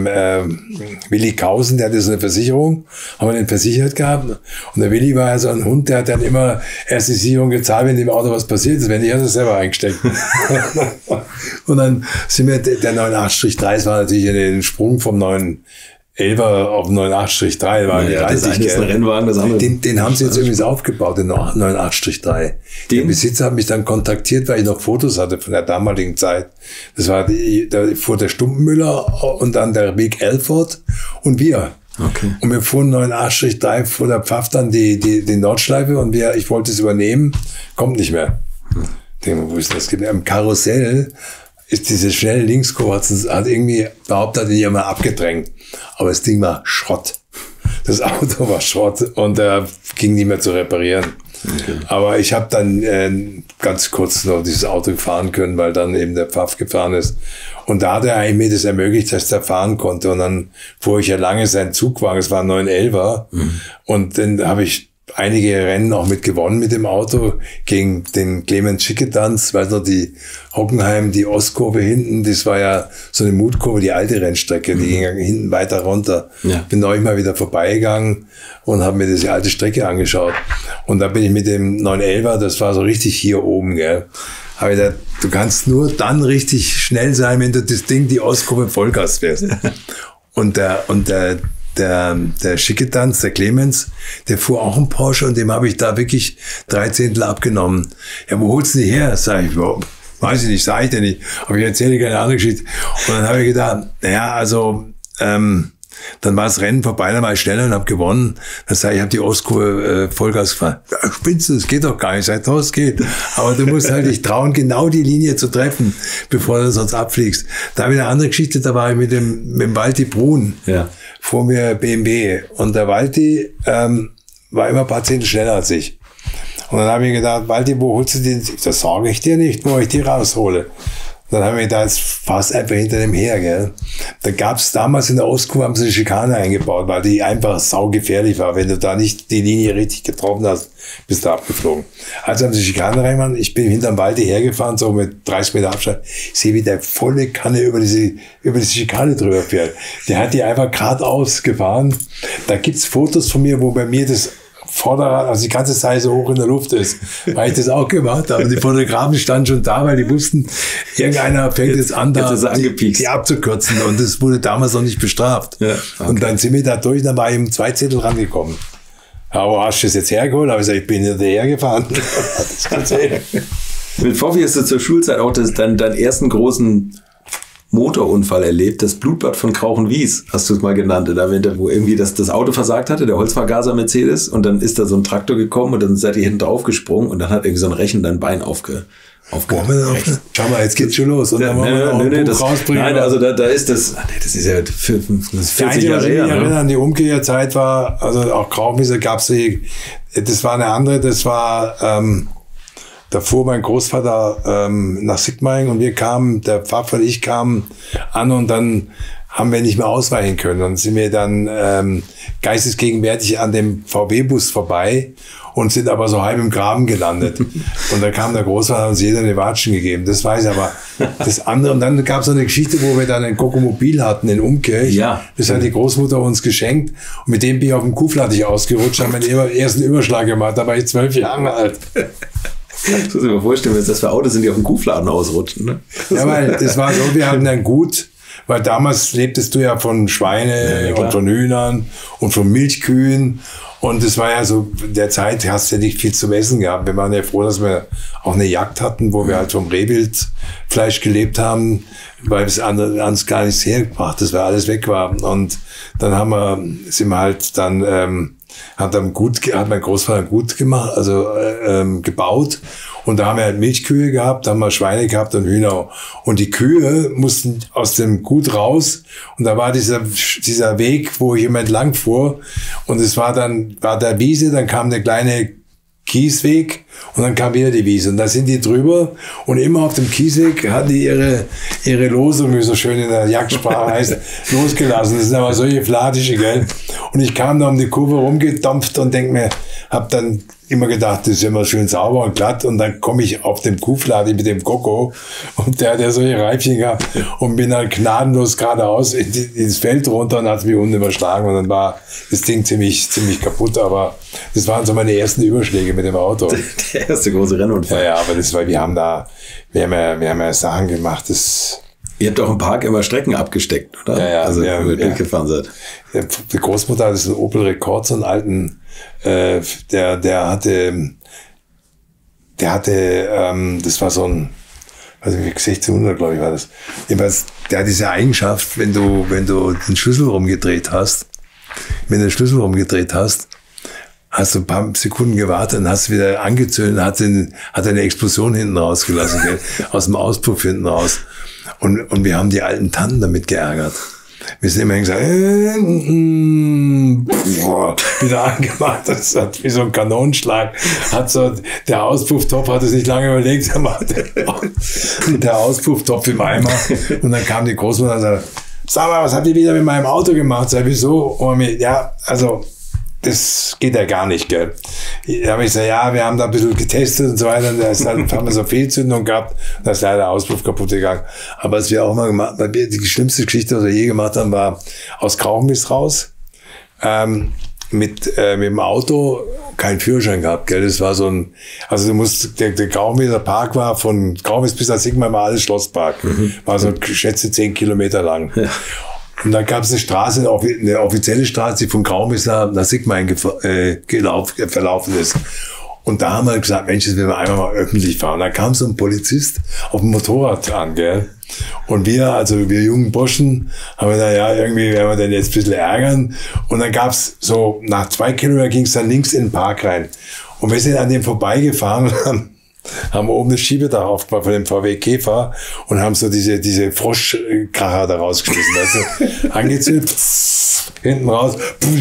A: Willi Kausen, der hatte so eine Versicherung, haben wir den versichert gehabt. Und der Willi war ja so ein Hund, der hat dann immer erst die Sicherung gezahlt, wenn dem Auto was passiert ist. Wenn nicht, hat er selber eingesteckt. Und dann sind wir, der 98-3 war natürlich ein Sprung vom 9 11er auf 98-3 war
C: ja, das eine ist ein Rennwagen, das andere.
A: Den haben sie jetzt übrigens aufgebaut, den 98-3. Der Besitzer hat mich dann kontaktiert, weil ich noch Fotos hatte von der damaligen Zeit. Das war da fuhr der Stumpenmüller und dann der Vic Elford und wir.
C: Okay.
A: Und wir fuhren 98-3 vor der Pfaff dann die Nordschleife und ich wollte es übernehmen, kommt nicht mehr. Wo ist das? Im Karussell ist diese schnelle Linkskurve, hat irgendwie behauptet, die haben wir abgedrängt. Aber das Ding war Schrott. Das Auto war Schrott und ging nicht mehr zu reparieren. Okay. Aber ich habe dann ganz kurz noch dieses Auto fahren können, weil dann eben der Pfaff gefahren ist. Und da hat er eigentlich mir das ermöglicht, dass der fahren konnte. Und dann fuhr ich ja lange seinen Zugwagen, es war ein 911er. Und dann habe ich einige Rennen auch mit gewonnen mit dem Auto gegen den Clemens Schickedanz, weiß noch, die Hockenheim, die Ostkurve hinten, das war ja so eine Mutkurve, die alte Rennstrecke, die ging hinten weiter runter. Ja. Bin neulich mal wieder vorbeigegangen und habe mir diese alte Strecke angeschaut. Und da bin ich mit dem 911er, das war so richtig hier oben, gell. Habe ich gedacht, du kannst nur dann richtig schnell sein, wenn du das Ding, die Ostkurve Vollgas fährst. Und der Schickedanz, der Clemens, der fuhr auch einen Porsche und dem habe ich da wirklich 3 Zehntel abgenommen. Ja, wo holst du die her? Sag ich, weiß ich nicht, sag ich dir nicht. Aber ich erzähle keine andere Geschichte. Und dann habe ich gedacht, naja, also, dann war das Rennen vorbei, dann war ich schneller und habe gewonnen. Dann sage ich, habe die Ostkurve Vollgas gefahren. Ja, spinnst du, das geht doch gar nicht. Sag, doch, es geht. Aber du musst halt dich trauen, genau die Linie zu treffen, bevor du sonst abfliegst. Da habe ich eine andere Geschichte, da war ich mit dem Walti Brun. Ja. Vor mir BMW. Und der Walti war immer ein paar Zehntel schneller als ich. Und dann habe ich gedacht, Walti, wo holst du den? Das sage ich dir nicht, wo ich die raushole. Dann haben wir da jetzt fast einfach hinter dem her, gell. Da gab's damals in der Ostkurve, haben sie eine Schikane eingebaut, weil die einfach saugefährlich war. Wenn du da nicht die Linie richtig getroffen hast, bist du abgeflogen. Also haben sie Schikane reingemacht. Ich bin hinterm Wald hergefahren, so mit 30 Meter Abstand. Ich sehe, wie der volle Kanne über diese Schikane drüber fährt. Der hat die einfach geradeaus gefahren. Da gibt's Fotos von mir, wo bei mir das Vorderrad, also die ganze Zeit so hoch in der Luft ist, weil ich das auch gemacht habe. Die Fotografen standen schon da, weil die wussten, irgendeiner fängt jetzt an, da die abzukürzen. Und das wurde damals noch nicht bestraft. Ja, okay. Und dann sind wir da durch, dann war ich im 2 Zehntel rangekommen. Ja, wo hast du das jetzt hergeholt? Aber ich gesagt, ich bin hinterher gefahren. Das kannst du sehen.
C: Mit Foffi hast du zur Schulzeit auch deinen ersten großen Motorunfall erlebt, das Blutbad von Krauchenwies, hast du es mal genannt, wo irgendwie das Auto versagt hatte, der Holzvergaser Mercedes, und dann ist da so ein Traktor gekommen und dann seid ihr hinten drauf gesprungen und dann hat irgendwie so ein Rechen dein Bein aufgehört.
A: Schau mal, jetzt geht's schon los. Und dann wollen wir noch rausbringen.
C: Nein, also da ist das ist ja 40 Jahre her.
A: Ich erinnere an die Umkehrzeit war, also auch Krauchenwiese gab's das war eine andere, das war, da fuhr mein Großvater nach Sigmaringen und wir kamen, der Pfaffer und ich kamen an und dann haben wir nicht mehr ausweichen können. Dann sind wir dann geistesgegenwärtig an dem VW-Bus vorbei und sind aber so halb im Graben gelandet. Und da kam der Großvater und hat uns jeder eine Watschen gegeben. Das weiß ich aber. Das andere, und dann gab es noch eine Geschichte, wo wir dann ein Kokomobil hatten in Umkirch. Ja. Das hat die Großmutter uns geschenkt. Und mit dem bin ich auf dem Kuhflattich ausgerutscht, haben den ersten Überschlag gemacht. Da war ich 12 Jahre alt.
C: Das muss ich mir vorstellen, wenn das für Autos sind, die auf dem Kuhfladen ausrutschen. Ne?
A: Ja, weil das war so, wir hatten ein Gut, weil damals lebtest du ja von Schweine und von Hühnern und von Milchkühen. Und es war ja so, der Zeit hast du ja nicht viel zum Essen gehabt. Wir waren ja froh, dass wir auch eine Jagd hatten, wo wir halt vom Rehwildfleisch gelebt haben, weil es anders gar nichts hergebracht, das war alles weg war. Und dann sind wir halt dann, hat mein Großvater ein Gut gemacht, also gebaut. Und da haben wir halt Milchkühe gehabt, da haben wir Schweine gehabt und Hühner. Und die Kühe mussten aus dem Gut raus. Und da war dieser Weg, wo ich immer entlang fuhr. Und es war der Wiese, dann kam der kleine Kiesweg und dann kam wieder die Wiese. Und da sind die drüber und immer auf dem Kiesweg hatten die ihre Losung, wie so schön in der Jagdsprache heißt, losgelassen. Das sind aber solche Flatische, gell? Und ich kam da um die Kurve rumgedampft und hab dann immer gedacht, das ist immer schön sauber und glatt, und dann komme ich auf dem Kuhfladi mit dem Koko und der hat ja solche Reifchen gehabt und bin dann gnadenlos geradeaus ins Feld runter und hat mich unten überschlagen und dann war das Ding ziemlich kaputt, aber das waren so meine ersten Überschläge mit dem Auto.
C: Der erste große Rennunfall.
A: Ja, aber wir haben ja Sachen gemacht, das
C: Ihr habt auch im Park immer Strecken abgesteckt, oder?
A: Ja,
C: also,
A: ja,
C: wenn ihr durchgefahren seid.
A: Die Großmutter hatte so einen Opel Rekord, so einen alten, der hatte, das war so ein, also 1600, glaube ich, war das. Jedenfalls, der hat diese Eigenschaft, wenn du den Schlüssel rumgedreht hast, hast du ein paar Sekunden gewartet und hast wieder angezündet, hat eine Explosion hinten rausgelassen, gell? Aus dem Auspuff hinten raus. Und wir haben die alten Tanten damit geärgert. Wir sind immer gesagt, wieder angemacht, das hat wie so ein Kanonenschlag, der Auspufftopf hat es nicht lange überlegt, der Auspufftopf im Eimer, und dann kam die Großmutter und sagte, sag mal, was habt ihr wieder mit meinem Auto gemacht? Sag, wieso? Und ja, also, das geht ja gar nicht, gell. Da habe ich gesagt, ja, wir haben da ein bisschen getestet und so weiter, und da haben wir so Fehlzündung gehabt, da ist leider der Auspuff kaputt gegangen. Aber was wir auch mal gemacht haben, die schlimmste Geschichte, was wir je gemacht haben, war aus Krauchmist raus, mit dem Auto, keinen Führerschein gehabt, gell. Das war so ein, also der Krauchmister Park war von Krauchmist bis nach Sigmar mal alles Schlosspark. War so, ich schätze, 10 Kilometer lang. Ja. Und dann gab es eine Straße, eine offizielle Straße, die von Krauchmist nach Sigmaringen verlaufen ist. Und da haben wir gesagt, Mensch, das will man einmal mal öffentlich fahren. Und dann kam so ein Polizist auf dem Motorrad an, gell. Und wir jungen Burschen, haben wir gesagt, ja, irgendwie werden wir den jetzt ein bisschen ärgern. Und dann gab's so, nach 2 Kilometern ging es dann links in den Park rein. Und wir sind an dem vorbeigefahren und haben oben das Schiebedach aufgemacht von dem VW Käfer und haben so diese Froschkracher da rausgeschmissen, weißt du, angezündet, hinten raus,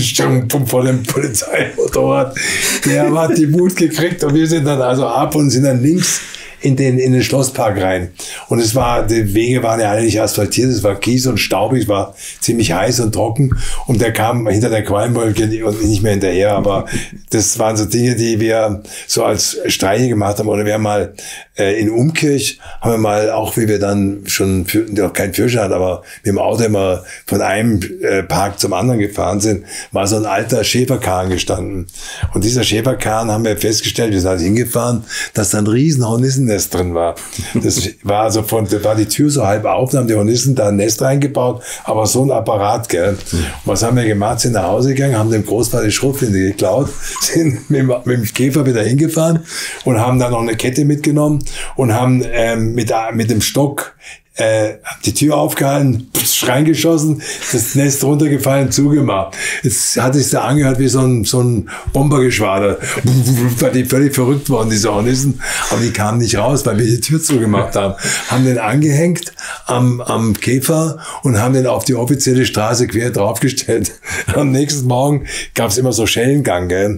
A: vor dem Polizeimotorrad. Der hat die Wut gekriegt und wir sind dann also ab und sind dann links in den Schlosspark rein. Und die Wege waren ja alle nicht asphaltiert, es war Kies und staubig, es war ziemlich heiß und trocken, und der kam hinter der Qualmwolke und nicht mehr hinterher, aber das waren so Dinge, die wir so als Streiche gemacht haben. Oder wir haben mal in Umkirch, haben wir mal, auch wie wir dann schon noch keinen Führerschein hatten, aber mit dem Auto immer von einem Park zum anderen gefahren sind, war so ein alter Schäferkahn gestanden. Und dieser Schäferkahn, haben wir festgestellt, wir sind halt hingefahren, dass da ein riesen Hornissennest drin war. Das war also da war die Tür so halb auf, dann haben die Hornissen da ein Nest reingebaut, aber so ein Apparat, gell. Und was haben wir gemacht? Sind nach Hause gegangen, haben dem Großvater die Schrotflinte geklaut, sind mit dem Käfer wieder hingefahren und haben dann noch eine Kette mitgenommen und haben mit dem Stock die Tür aufgehalten, reingeschossen, das Nest runtergefallen, zugemacht. Es hat sich da angehört wie so ein Bombergeschwader. War die völlig verrückt worden, diese Hornissen. Aber die kamen nicht raus, weil wir die Tür zugemacht haben. Haben den angehängt am Käfer und haben den auf die offizielle Straße quer draufgestellt. Am nächsten Morgen gab es immer so Schellengang, gell.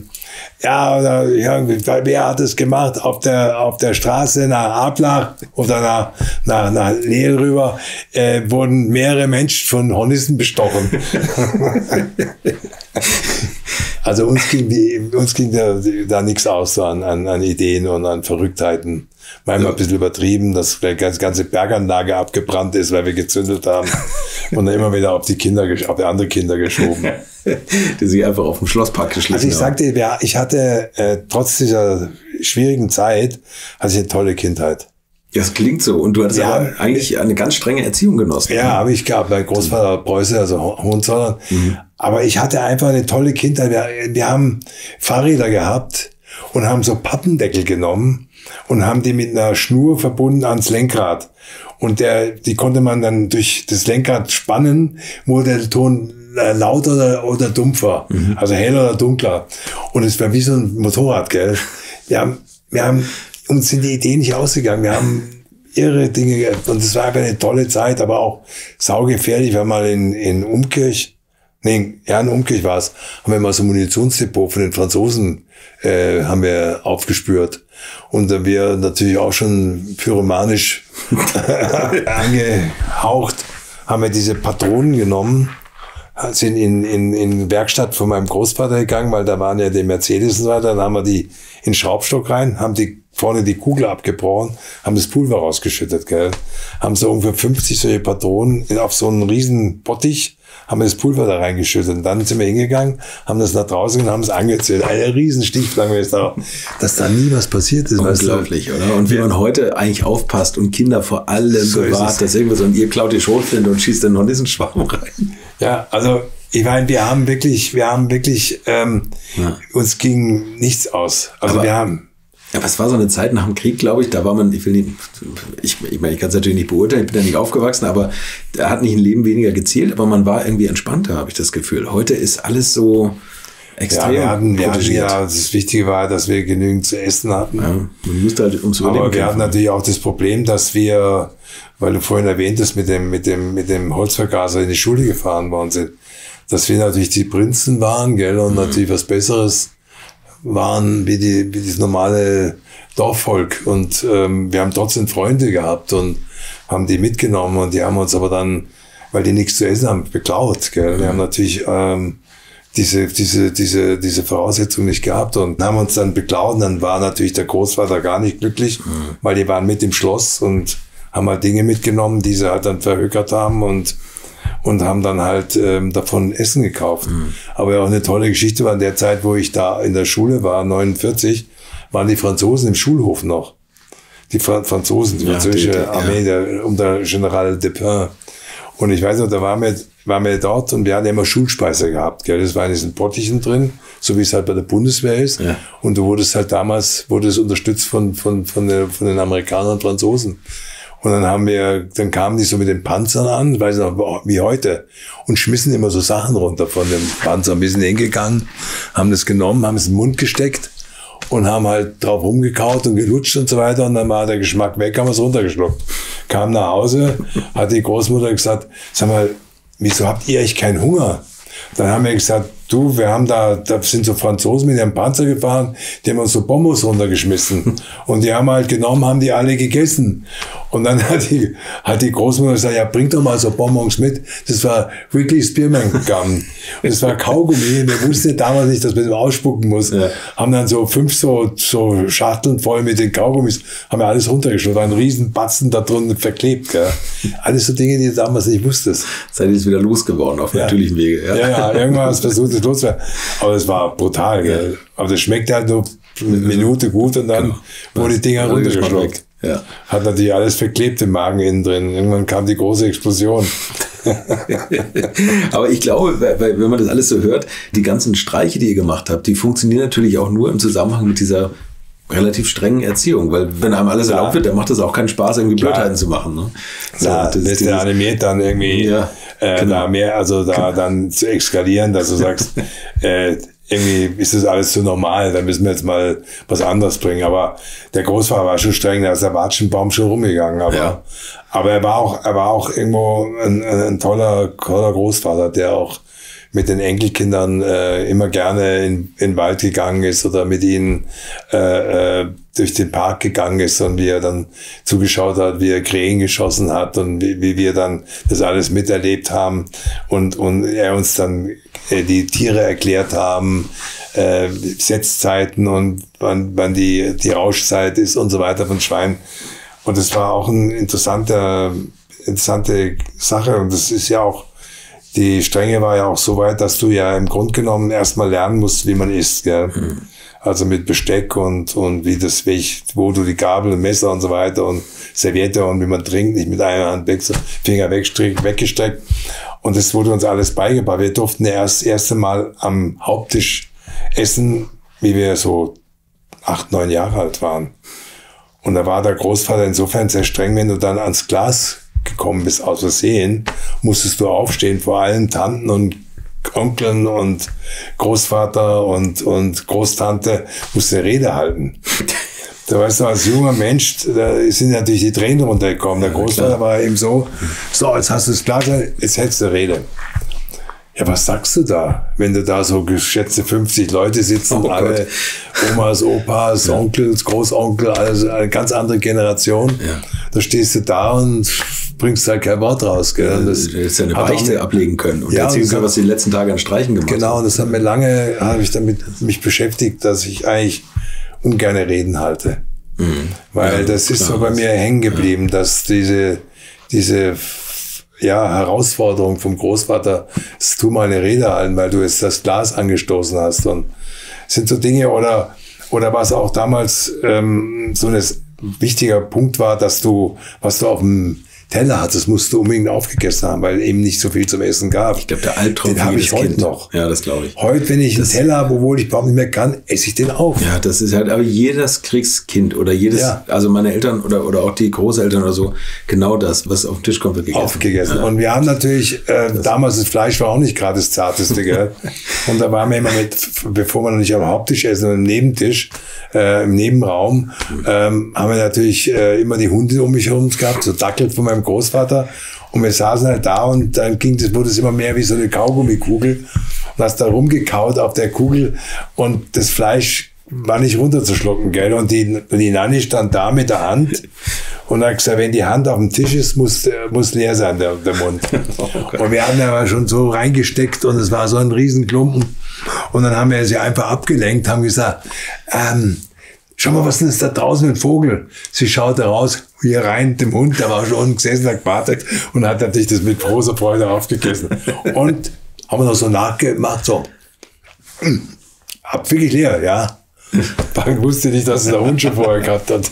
A: Ja, wer hat es gemacht? Auf der Straße nach Ablach oder nach Lehl rüber wurden mehrere Menschen von Hornissen bestochen. Also uns ging da nichts aus so an Ideen und an Verrücktheiten. Manchmal ein bisschen übertrieben, dass die ganze Berganlage abgebrannt ist, weil wir gezündet haben, und dann immer wieder auf die andere Kinder geschoben.
C: Die sich einfach auf dem Schlosspark geschlichen haben.
A: Also ich sagte, ja, ich hatte trotz dieser schwierigen Zeit, hatte ich eine tolle Kindheit.
C: Das klingt so. Und du hattest aber eigentlich eine ganz strenge Erziehung genossen.
A: Ja, habe ich gehabt, bei Großvater Preuße, also Hohenzollern. Aber ich hatte einfach eine tolle Kindheit. Wir haben Fahrräder gehabt und haben so Pappendeckel genommen und haben die mit einer Schnur verbunden ans Lenkrad. Und die konnte man dann durch das Lenkrad spannen, wo der Ton lauter oder dumpfer, also heller oder dunkler. Und es war wie so ein Motorrad, gell. Wir haben uns sind die Ideen nicht ausgegangen. Wir haben irre Dinge, und es war einfach eine tolle Zeit, aber auch saugefährlich. Wir haben mal in Umkirch, in Umkirch war es, haben wir mal so ein Munitionsdepot von den Franzosen haben wir aufgespürt. Und wir natürlich auch schon pyromanisch angehaucht, haben wir diese Patronen genommen, sind in Werkstatt von meinem Großvater gegangen, weil da waren ja die Mercedes und so weiter, dann haben wir die in den Schraubstock rein, haben die vorne die Kugel abgebrochen, haben das Pulver rausgeschüttet, gell. Haben so ungefähr 50 solche Patronen auf so einen riesen Bottich, haben wir das Pulver da reingeschüttet. Und dann sind wir hingegangen, haben das nach draußen und haben es angezündet. Eine riesen Stichflamme ist da, dass da nie was passiert ist.
C: Unglaublich, weißt du? Oder? Und wie man heute eigentlich aufpasst und Kinder vor allem so bewahrt, dass irgendwas und ihr klaut die Schrotflinte und schießt dann noch diesen Schwamm rein.
A: Ja, also ich meine, wir haben wirklich, uns ging nichts aus. Also
C: aber es war so eine Zeit nach dem Krieg, glaube ich, da war man, ich meine, ich kann es natürlich nicht beurteilen, ich bin ja nicht aufgewachsen, aber da hat nicht ein Leben weniger gezielt, aber man war irgendwie entspannter, habe ich das Gefühl. Heute ist alles so extrem.
A: Ja, das Wichtige war, dass wir genügend zu essen hatten. Ja,
C: man musste halt ums Überleben
A: aber wir hatten natürlich auch das Problem, dass wir, weil du vorhin erwähntest, mit dem Holzvergaser in die Schule gefahren worden sind, dass wir natürlich die Prinzen waren, gell, und natürlich was Besseres waren wie das normale Dorfvolk. Und wir haben trotzdem Freunde gehabt und haben die mitgenommen und die haben uns aber dann, weil die nichts zu essen haben, beklaut. Gell? Wir haben natürlich diese Voraussetzung nicht gehabt und haben uns dann beklaut. Und dann war natürlich der Großvater gar nicht glücklich, weil die waren mit im Schloss und haben halt Dinge mitgenommen, die sie halt dann verhökert haben und haben dann halt davon Essen gekauft. Aber auch eine tolle Geschichte war in der Zeit, wo ich da in der Schule war, 49, waren die Franzosen im Schulhof noch. Die Franzosen, die französische Armee, unter General Depin. Und ich weiß noch, da waren wir dort und wir hatten immer Schulspeise gehabt. Gell? Das war in diesen Pottichen drin, so wie es halt bei der Bundeswehr ist. Ja. Und du wurdest halt damals, unterstützt von den Amerikanern und Franzosen. Und dann kamen die so mit den Panzern an, weiß noch, wie heute, und schmissen immer so Sachen runter von dem Panzer. Wir sind hingegangen, haben das genommen, haben es in den Mund gesteckt und haben halt drauf rumgekaut und gelutscht und so weiter. Und dann war der Geschmack weg, haben wir es runtergeschluckt. Kam nach Hause, hat die Großmutter gesagt, sag mal, wieso habt ihr eigentlich keinen Hunger? Dann haben wir gesagt, du, wir haben da sind so Franzosen mit ihrem Panzer gefahren, die haben uns so Bonbons runtergeschmissen. Und die haben halt genommen, haben die alle gegessen. Und dann hat die Großmutter gesagt, ja, bring doch mal so Bonbons mit. Das war Wrigley Spearmint Gum. Und das war Kaugummi. Wir wussten damals nicht, dass man das ausspucken muss. Ja. Haben dann so 5 so Schachteln voll mit den Kaugummis, haben wir alles runtergeschluckt. Ein riesen Batzen da drunten verklebt. Gell. Alles so Dinge, die du damals nicht wusstest.
C: Seid ihr jetzt wieder losgeworden auf natürlichem Wege.
A: Ja, irgendwann hast du versucht, es loszuwerden. Aber es war brutal. Gell. Ja. Aber das schmeckt halt nur eine Minute gut und dann wurden die Dinger runtergeschluckt. Ja. Hat natürlich alles verklebt im Magen innen drin. Irgendwann kam die große Explosion.
C: Aber ich glaube, wenn man das alles so hört, die ganzen Streiche, die ihr gemacht habt, die funktionieren natürlich auch nur im Zusammenhang mit dieser relativ strengen Erziehung, weil wenn einem alles erlaubt wird, dann macht es auch keinen Spaß, irgendwie Blödheiten zu machen. Ne?
A: Klar, so, das der animiert dann irgendwie da mehr, dann zu eskalieren, dass du sagst, irgendwie ist das alles zu normal, dann müssen wir jetzt mal was anderes bringen. Aber der Großvater war schon streng, da ist der Watschenbaum schon rumgegangen. Aber er war auch irgendwo ein toller Großvater, der auch mit den Enkelkindern immer gerne in den Wald gegangen ist oder mit ihnen durch den Park gegangen ist und wie er dann zugeschaut hat, wie er Krähen geschossen hat und wie wir dann das alles miterlebt haben und er uns dann die Tiere erklärt haben, Setzzeiten und wann die Rauschzeit ist und so weiter von Schweinen. Und das war auch eine interessante Sache und das ist ja auch, die Strenge war ja auch so weit, dass du ja im Grunde genommen erstmal lernen musst, wie man isst, gell? Mhm. Also mit Besteck und wo du die Gabel und Messer und so weiter und Serviette und wie man trinkt, nicht mit einer Hand Finger weggestreckt. Und das wurde uns alles beigebracht. Wir durften das erste Mal am Haupttisch essen, wie wir so 8, 9 Jahre alt waren. Und da war der Großvater insofern sehr streng, wenn du dann ans Glas gekommen bist, aus Versehen, musstest du aufstehen vor allen Tanten und Onkeln und Großvater und Großtante, musst eine Rede halten. Da weißt du, als junger Mensch, da sind natürlich die Tränen runtergekommen. Der Großvater war eben so, jetzt hast du das Glas, jetzt hältst du Rede. Ja, was sagst du da, wenn du da so geschätzte 50 Leute sitzen, alle Omas, Opas, Onkels, Großonkel, also eine ganz andere Generation. Ja. Da stehst du da und bringst halt kein Wort raus. Gell?
C: Ja, das hättest ja eine Beichte ablegen können und erzählen können, was du die letzten Tage an Streichen gemacht hast.
A: Genau, und das hat mir habe ich damit mich beschäftigt, dass ich eigentlich ungerne Reden halte. Weil das ist so bei mir hängen geblieben, dass diese Herausforderung vom Großvater, tu mal eine Rede halten, weil du jetzt das Glas angestoßen hast. Und sind so Dinge, oder was auch damals so ein wichtiger Punkt war, dass was du auf dem Teller hattest, musst du unbedingt aufgegessen haben, weil eben nicht so viel zum Essen gab.
C: Ich glaube, der Albtraum
A: den habe ich heute noch.
C: Ja, das glaube ich.
A: Heute, wenn ich einen Teller habe, obwohl ich überhaupt nicht mehr kann, esse ich den auf.
C: Ja, das ist halt, aber jedes Kriegskind oder also meine Eltern oder auch die Großeltern oder so, genau das, was auf den Tisch kommt, wird gegessen.
A: Aufgegessen. Ja. Und wir haben natürlich, damals das Fleisch war auch nicht gerade das Zarteste, gell? Und da waren wir immer bevor wir noch nicht am Haupttisch essen, sondern im Nebentisch, im Nebenraum, haben wir natürlich immer die Hunde um mich herum gehabt, so Dackel von meinem Großvater. Und wir saßen halt da und dann wurde es immer mehr wie so eine Kaugummikugel und hast da rumgekaut auf der Kugel und das Fleisch war nicht runterzuschlucken, gell? Und die Nanny stand da mit der Hand und hat gesagt, wenn die Hand auf dem Tisch ist, muss leer sein, der Mund. Okay. Und wir haben ja schon so reingesteckt und es war so ein Riesenklumpen. Und dann haben wir sie einfach abgelenkt, haben gesagt, schau mal, was ist da draußen mit dem Vogel? Sie schaute raus, hier rein, dem Hund, der war schon gesessen, hat gewartet und hat natürlich das mit großer Freude aufgegessen. Und haben wir noch so nachgemacht, so, wirklich leer, ja. Man wusste nicht, dass es der Hund schon vorher gehabt hat.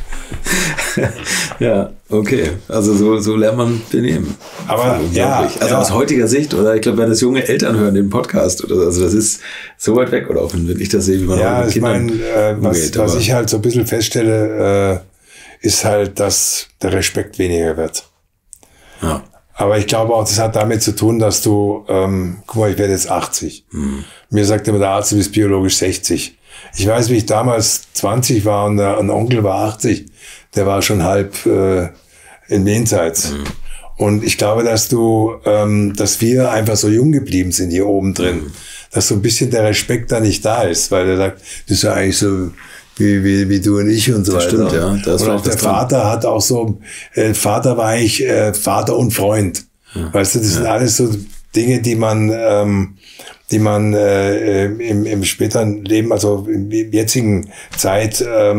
C: Ja, okay. Also so lernt man benehmen.
A: Aber
C: also aus heutiger Sicht, oder ich glaube, wenn das junge Eltern hören, den Podcast, oder also das ist so weit weg, oder auch wenn ich das sehe, wie man
A: mit Kindern umgeht. Was ich halt so ein bisschen feststelle, ist halt, dass der Respekt weniger wird. Ja. Aber ich glaube auch, das hat damit zu tun, dass du, guck mal, ich werde jetzt 80. Mir sagt immer der Arzt, du bist biologisch 60. Ich weiß, wie ich damals 20 war und ein Onkel war 80. Der war schon halb in Jenseits. Und ich glaube, dass wir einfach so jung geblieben sind hier oben drin. Dass so ein bisschen der Respekt da nicht da ist, weil er sagt, das ist ja eigentlich so wie du und ich und so weiter.
C: Stimmt, ja.
A: Und auch der Vater hat auch so, Vater war eigentlich Vater und Freund. Ja. Weißt du, das sind alles so Dinge, die man im späteren Leben, also in der jetzigen Zeit,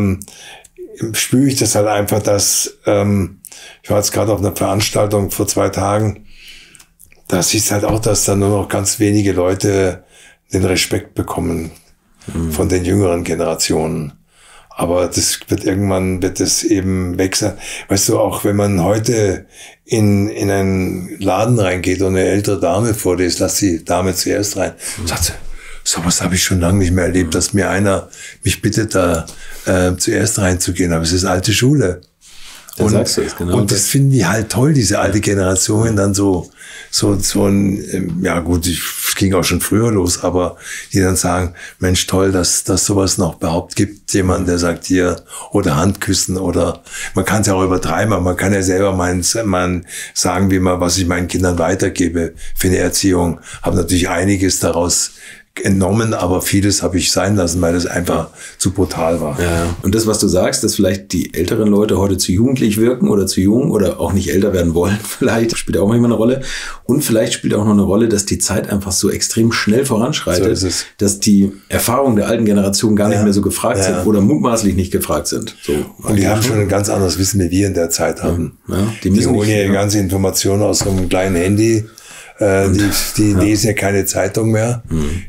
A: spüre ich das halt einfach, dass ich war jetzt gerade auf einer Veranstaltung vor 2 Tagen, da siehst du halt auch, dass da nur noch ganz wenige Leute den Respekt bekommen von den jüngeren Generationen. Aber irgendwann wird das eben weg sein. Weißt du, auch wenn man heute in einen Laden reingeht und eine ältere Dame vorliest, lass die Dame zuerst rein. Sagt sie, sowas habe ich schon lange nicht mehr erlebt, dass mir einer mich bittet, da zuerst reinzugehen. Aber es ist alte Schule. Und das finden die halt toll, diese alte Generation, dann so ein, ja gut, es ging auch schon früher los, aber die dann sagen, Mensch, toll, dass sowas noch überhaupt gibt, jemand, der sagt hier, oder Handküssen, oder man kann es ja auch übertreiben, aber man kann ja selber mal sagen, was ich meinen Kindern weitergebe für eine Erziehung. Habe natürlich einiges daraus entnommen, aber vieles habe ich sein lassen, weil das einfach zu brutal war.
C: Ja. Und das, was du sagst, dass vielleicht die älteren Leute heute zu jugendlich wirken oder zu jung oder auch nicht älter werden wollen, vielleicht spielt auch manchmal eine Rolle. Und vielleicht spielt auch noch eine Rolle, dass die Zeit einfach so extrem schnell voranschreitet, so dass die Erfahrungen der alten Generation gar nicht mehr so gefragt sind oder mutmaßlich nicht gefragt sind. So,
A: und die haben schon ein ganz anderes Wissen, wie wir in der Zeit hatten. Ja. Die holen ja die ganze Information aus so einem kleinen Handy. Die lesen ja keine Zeitung mehr.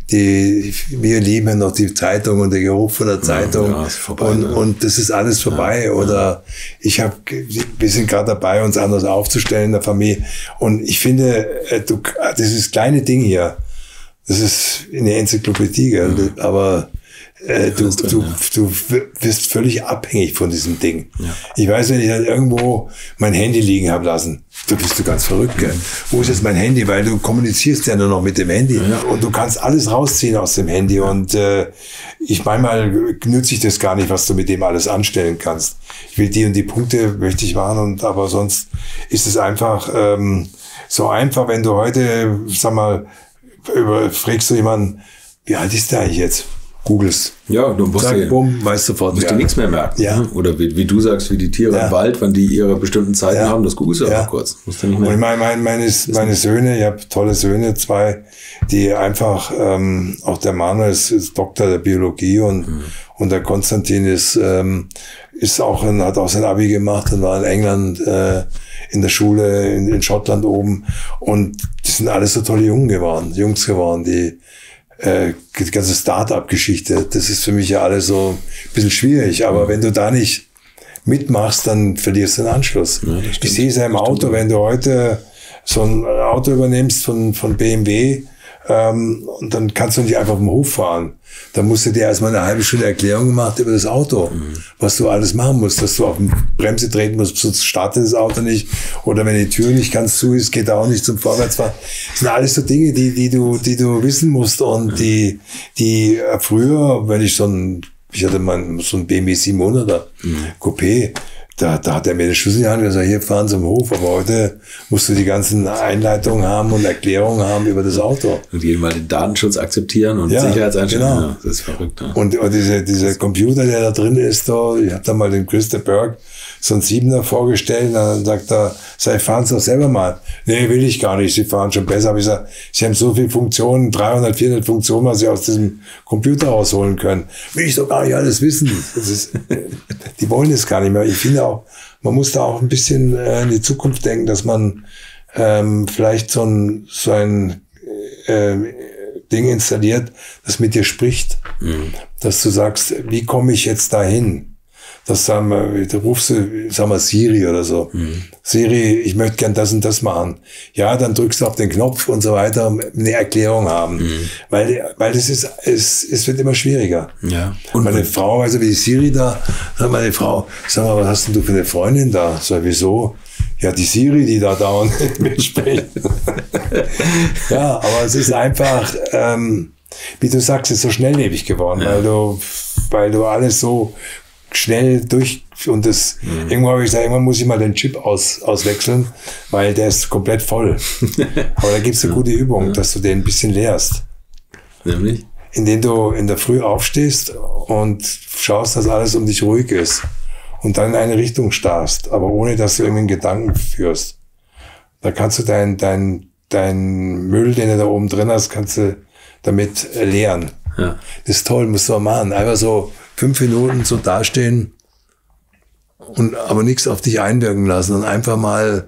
A: Wir lieben ja noch die Zeitung und der Geruch von der Zeitung. Ja, ist vorbei, und das ist alles vorbei. Oder wir sind gerade dabei, uns anders aufzustellen in der Familie. Und ich finde, das ist kleine Ding hier. Das ist eine Enzyklopädie, gell? Aber du wirst völlig abhängig von diesem Ding. Ja. Ich weiß, wenn ich dann irgendwo mein Handy liegen habe lassen, da bist du ganz verrückt, gell? Wo ist jetzt mein Handy? Weil du kommunizierst ja nur noch mit dem Handy. Ja. Und du kannst alles rausziehen aus dem Handy. Und manchmal nütze ich das gar nicht, was du mit dem alles anstellen kannst. Ich will die und die Punkte möchte ich machen, aber sonst ist es einfach so einfach, wenn du heute, sag mal, fragst du jemanden, wie alt ist der eigentlich jetzt? Googles.
C: Ja, du musst
A: Zack, bumm, weißt sofort.
C: Musst du nichts mehr merken.
A: Ja.
C: Oder wie du sagst, wie die Tiere im Wald, wann die ihre bestimmten Zeiten haben, das googelst du einfach kurz. Musst du nicht mehr.
A: Und meine Söhne, ich habe tolle Söhne, 2, die einfach, auch der Manuel ist Doktor der Biologie und der Konstantin hat auch sein Abi gemacht und war in England in der Schule in Schottland oben, und die sind alles so tolle Jungs geworden, die ganze Start-up-Geschichte, das ist für mich ja alles so ein bisschen schwierig, aber wenn du da nicht mitmachst, dann verlierst du den Anschluss. Ja, ich sehe es ja im Auto, wenn du heute so ein Auto übernimmst von BMW, und dann kannst du nicht einfach vom Hof fahren. Da musst du dir erstmal eine halbe Stunde Erklärung gemacht über das Auto, was du alles machen musst, dass du auf die Bremse treten musst, sonst startet das Auto nicht, oder wenn die Tür nicht ganz zu ist, geht er auch nicht zum Vorwärtsfahren. Das sind alles so Dinge, die du wissen musst, und die früher, wenn ich hatte mal so ein BMW 700er Coupé, da hat er mir den Schlüssel in die Hand und gesagt, hier fahren Sie zum Hof. Aber heute musst du die ganzen Einleitungen haben und Erklärungen haben über das Auto.
C: Und jeden Mal den Datenschutz akzeptieren und Sicherheitseinstellungen. Genau. Ja, das ist verrückt. Ja.
A: Und dieser Computer, der da drin ist, ich habe da mal den Chris de Burgh so einen 7er vorgestellt, und dann sagt er, fahren Sie doch selber mal. Nee, will ich gar nicht, Sie fahren schon besser. Aber ich sage, Sie haben so viele Funktionen, 300, 400 Funktionen, was Sie aus diesem Computer rausholen können. Will ich doch gar nicht alles wissen. Die wollen es gar nicht mehr. Ich finde auch, man muss da auch ein bisschen in die Zukunft denken, dass man vielleicht so ein Ding installiert, das mit dir spricht. Dass du sagst, wie komme ich jetzt dahin? Du rufst du, sag mal, Siri oder so. Siri, ich möchte gern das und das machen. Ja, dann drückst du auf den Knopf und so weiter, eine Erklärung haben. Weil es wird immer schwieriger. Ja. Und meine Frau, also wie die Siri da, sagt meine Frau, sag mal, was hast denn du für eine Freundin da? Sag, wieso? Ja, die Siri, die da dauernd mitspricht. Ja, aber es ist einfach, wie du sagst, es ist so schnelllebig geworden, weil du alles so schnell durch, und irgendwann habe ich gesagt, irgendwann muss ich mal den Chip auswechseln, weil der ist komplett voll. Aber da gibt es eine gute Übung, dass du den ein bisschen leerst.
C: Nämlich?
A: Indem du in der Früh aufstehst und schaust, dass alles um dich ruhig ist. Und dann in eine Richtung starrst, aber ohne, dass du irgendwie einen Gedanken führst. Da kannst du dein Müll, den du da oben drin hast, kannst du damit leeren. Ja. Das ist toll, musst du auch machen. Einfach so 5 Minuten so dastehen und aber nichts auf dich einwirken lassen und einfach mal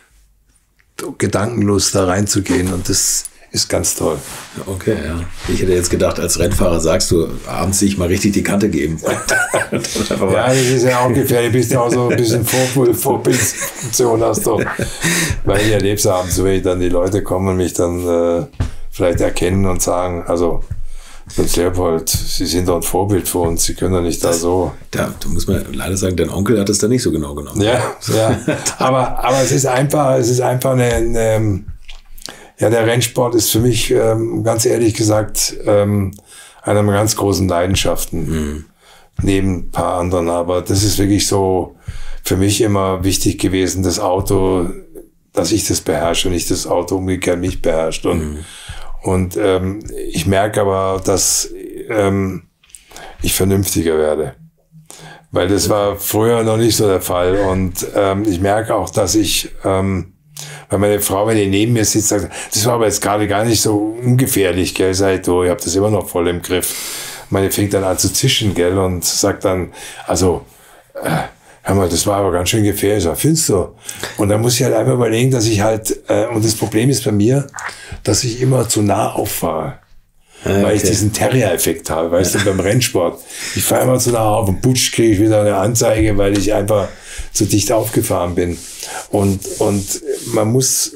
A: gedankenlos da reinzugehen, und das ist ganz toll.
C: Okay, ja. Ich hätte jetzt gedacht, als Rennfahrer sagst du, abends sich mal richtig die Kante geben.
A: Ja, das ist ja auch gefährlich, bist du auch so ein bisschen Vorbildfunktion hast du. Weil ich erlebe es abends, wenn dann die Leute kommen und mich dann vielleicht erkennen und sagen, also Prinz Leopold, Sie sind doch ein Vorbild für uns, Sie können doch nicht da so.
C: Da muss man leider sagen, dein Onkel hat es da nicht so genau genommen.
A: Ja. aber es ist einfach eine der Rennsport ist für mich, ganz ehrlich gesagt, eine meiner ganz großen Leidenschaften. Neben ein paar anderen, aber das ist wirklich so für mich immer wichtig gewesen, das Auto, dass ich das beherrsche und nicht das Auto umgekehrt mich beherrscht. Und ich merke aber, dass ich vernünftiger werde. Weil das war früher noch nicht so der Fall. Und ich merke auch, dass ich, weil meine Frau, wenn die neben mir sitzt, sagt, das war aber jetzt gerade gar nicht so ungefährlich, gell, ich hab das immer noch voll im Griff. Meine fängt dann an zu zischen, gell, und sagt dann, also, hör mal, das war aber ganz schön gefährlich. Findest du? Und dann muss ich halt einfach überlegen, dass ich halt, und das Problem ist bei mir, dass ich immer zu nah auffahre. Weil ich diesen Terrier-Effekt habe, weißt du, beim Rennsport. Ich fahre immer zu nah auf und putsch, kriege ich wieder eine Anzeige, weil ich einfach zu dicht aufgefahren bin. Und man muss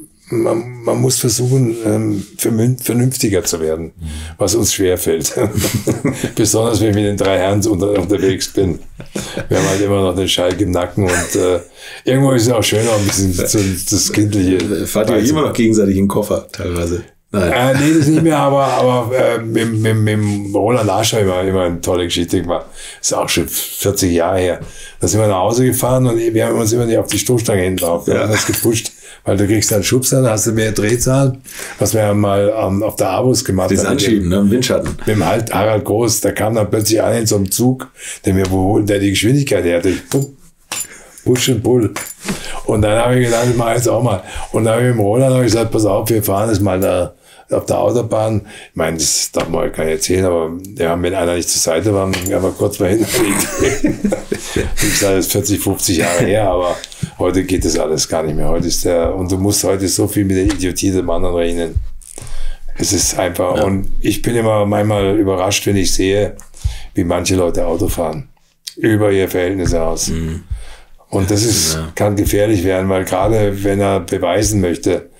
A: versuchen, vernünftiger zu werden, was uns schwerfällt. Besonders, wenn ich mit den 3 Herren unterwegs bin. Wir haben halt immer noch den Schalk im Nacken, und irgendwo ist es auch schön, auch ein bisschen das Kindliche.
C: Fahrt ihr immer noch gegenseitig in den Koffer, teilweise?
A: Nein. Nee, das nicht mehr, aber mit Roland Arsch habe ich immer eine tolle Geschichte gemacht. Das ist auch schon 40 Jahre her. Da sind wir nach Hause gefahren und wir haben uns immer nicht auf die Stoßstange hinten drauf. Wir haben das gepusht Weil du kriegst dann Schubser, dann hast du mehr Drehzahl, was wir ja mal auf der Abus gemacht haben.
C: Das Anschieben, ne? Im Windschatten.
A: Mit dem Harald Groß, da kam dann plötzlich einer in so einem Zug, der die Geschwindigkeit hatte. Push and Pull. Und dann habe ich gedacht, ich mache jetzt auch mal. Und dann habe ich mit dem Roland gesagt, pass auf, wir fahren jetzt mal da auf der Autobahn. Ich meine, das darf man gar nicht erzählen, aber ja, wenn einer nicht zur Seite war, haben wir kurz mal hingelegt. Ich sage, das ist 40, 50 Jahre her, aber heute geht das alles gar nicht mehr. Heute ist und du musst heute so viel mit der Idiotie dem anderen rechnen. Es ist einfach, ja. Und ich bin immer manchmal überrascht, wenn ich sehe, wie manche Leute Auto fahren. Über ihr Verhältnisse aus. Mhm. Und das kann gefährlich werden, weil gerade wenn er beweisen möchte,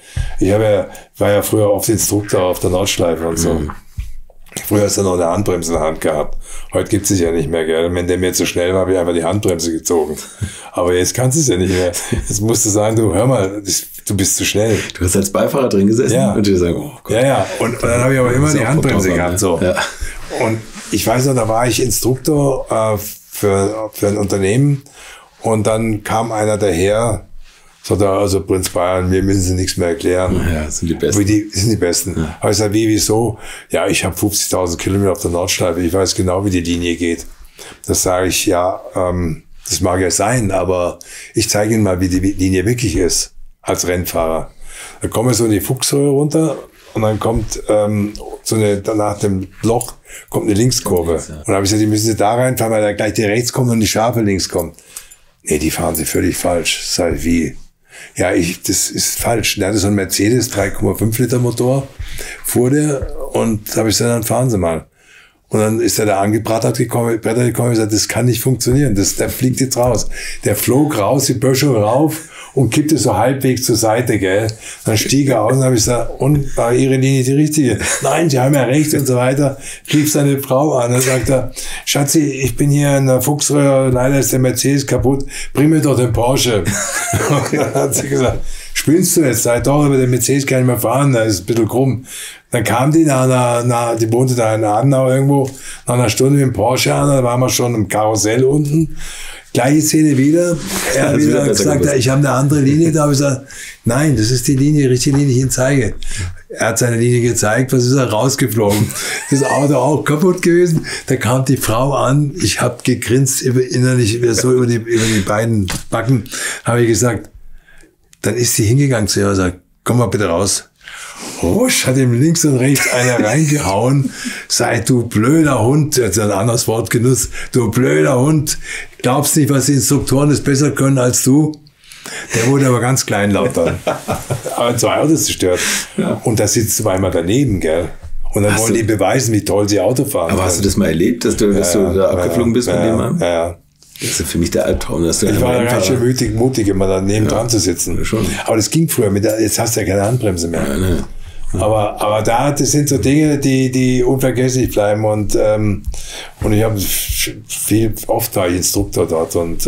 A: war ja früher oft Instruktor auf der Nordschleife und so. Mhm. Früher hast du noch eine Handbremse in der Hand gehabt. Heute gibt es ja nicht mehr, gell? Wenn der mir zu schnell war, habe ich einfach die Handbremse gezogen. Aber jetzt kannst du es ja nicht mehr. Jetzt musst du sagen, du hör mal, du bist zu schnell.
C: Du hast als Beifahrer drin gesessen und die sagen, oh Gott.
A: Ja. Und dann habe ich aber immer die Handbremse gehabt. So. Ja. Und ich weiß noch, da war ich Instruktor für ein Unternehmen und dann kam einer daher, sagt er, also Prinz Bayern, wir müssen Sie nichts mehr erklären.
C: Ja, das sind die Besten.
A: Das sind die Besten. Ja. Aber ich sage, wieso? Ja, ich habe 50.000 Kilometer auf der Nordschleife, ich weiß genau, wie die Linie geht. Das sage ich, ja, das mag ja sein, aber ich zeige Ihnen mal, wie die Linie wirklich ist, als Rennfahrer. Da kommen wir so in die Fuchsröhre runter und dann kommt nach dem Loch kommt eine Linkskurve. Und dann habe ich gesagt, die müssen Sie da reinfahren, weil da gleich die rechts kommt und die scharfe links kommt. Nee, die fahren Sie völlig falsch. Sag ich, wie? Ja, das ist falsch. Der hatte so einen Mercedes 3,5 Liter Motor, fuhr der und habe ich gesagt, dann fahren Sie mal. Und dann ist der angebrettert gekommen und gesagt, das kann nicht funktionieren, der fliegt jetzt raus. Der flog raus, die Böschung rauf und kippte so halbwegs zur Seite, gell. Dann stieg er aus und habe ich gesagt, und war Ihre Linie die richtige? Nein, Sie haben ja recht und so weiter. Rief seine Frau an und sagt er, Schatzi, ich bin hier in der Fuchsröhre, leider ist der Mercedes kaputt, bring mir doch den Porsche. Und dann hat sie gesagt, spinnst du jetzt? Sag doch, aber der Mercedes kann nicht mehr fahren, da ist ein bisschen krumm. Dann kam die die wohnte da in Adenau irgendwo, nach einer Stunde mit dem Porsche an, da waren wir schon im Karussell unten. Gleiche Szene wieder. Er hat wieder gesagt, ich habe eine andere Linie. Da habe ich gesagt, nein, das ist die richtige Linie, die ich Ihnen zeige. Er hat seine Linie gezeigt, was ist er rausgeflogen. Das Auto auch kaputt gewesen. Da kam die Frau an, ich habe gegrinst innerlich so über die beiden Backen, habe ich gesagt, dann ist sie hingegangen zu ihr und sagt, komm mal bitte raus. Rusch, hat ihm links und rechts einer reingehauen. Sei du blöder Hund, er hat ein anderes Wort genutzt, du blöder Hund, glaubst nicht, was die Instruktoren es besser können als du? Der wurde aber ganz kleinlaut dann. Aber 2 Autos zerstört. Ja. Und da sitzt du einmal daneben, gell? Und dann wollen die beweisen, wie toll sie Auto fahren.
C: Aber hast du das mal erlebt, dass du da abgeflogen bist mit dem Mann?
A: Ja.
C: Das ist für mich der Albtraum. Dass
A: ich war ganz schön mutig, immer daneben dran zu sitzen.
C: Schon.
A: Aber das ging früher, jetzt hast du ja keine Handbremse mehr.
C: Ja, ne.
A: Aber das sind so Dinge, die unvergesslich bleiben und ich habe oft war ich Instruktor dort und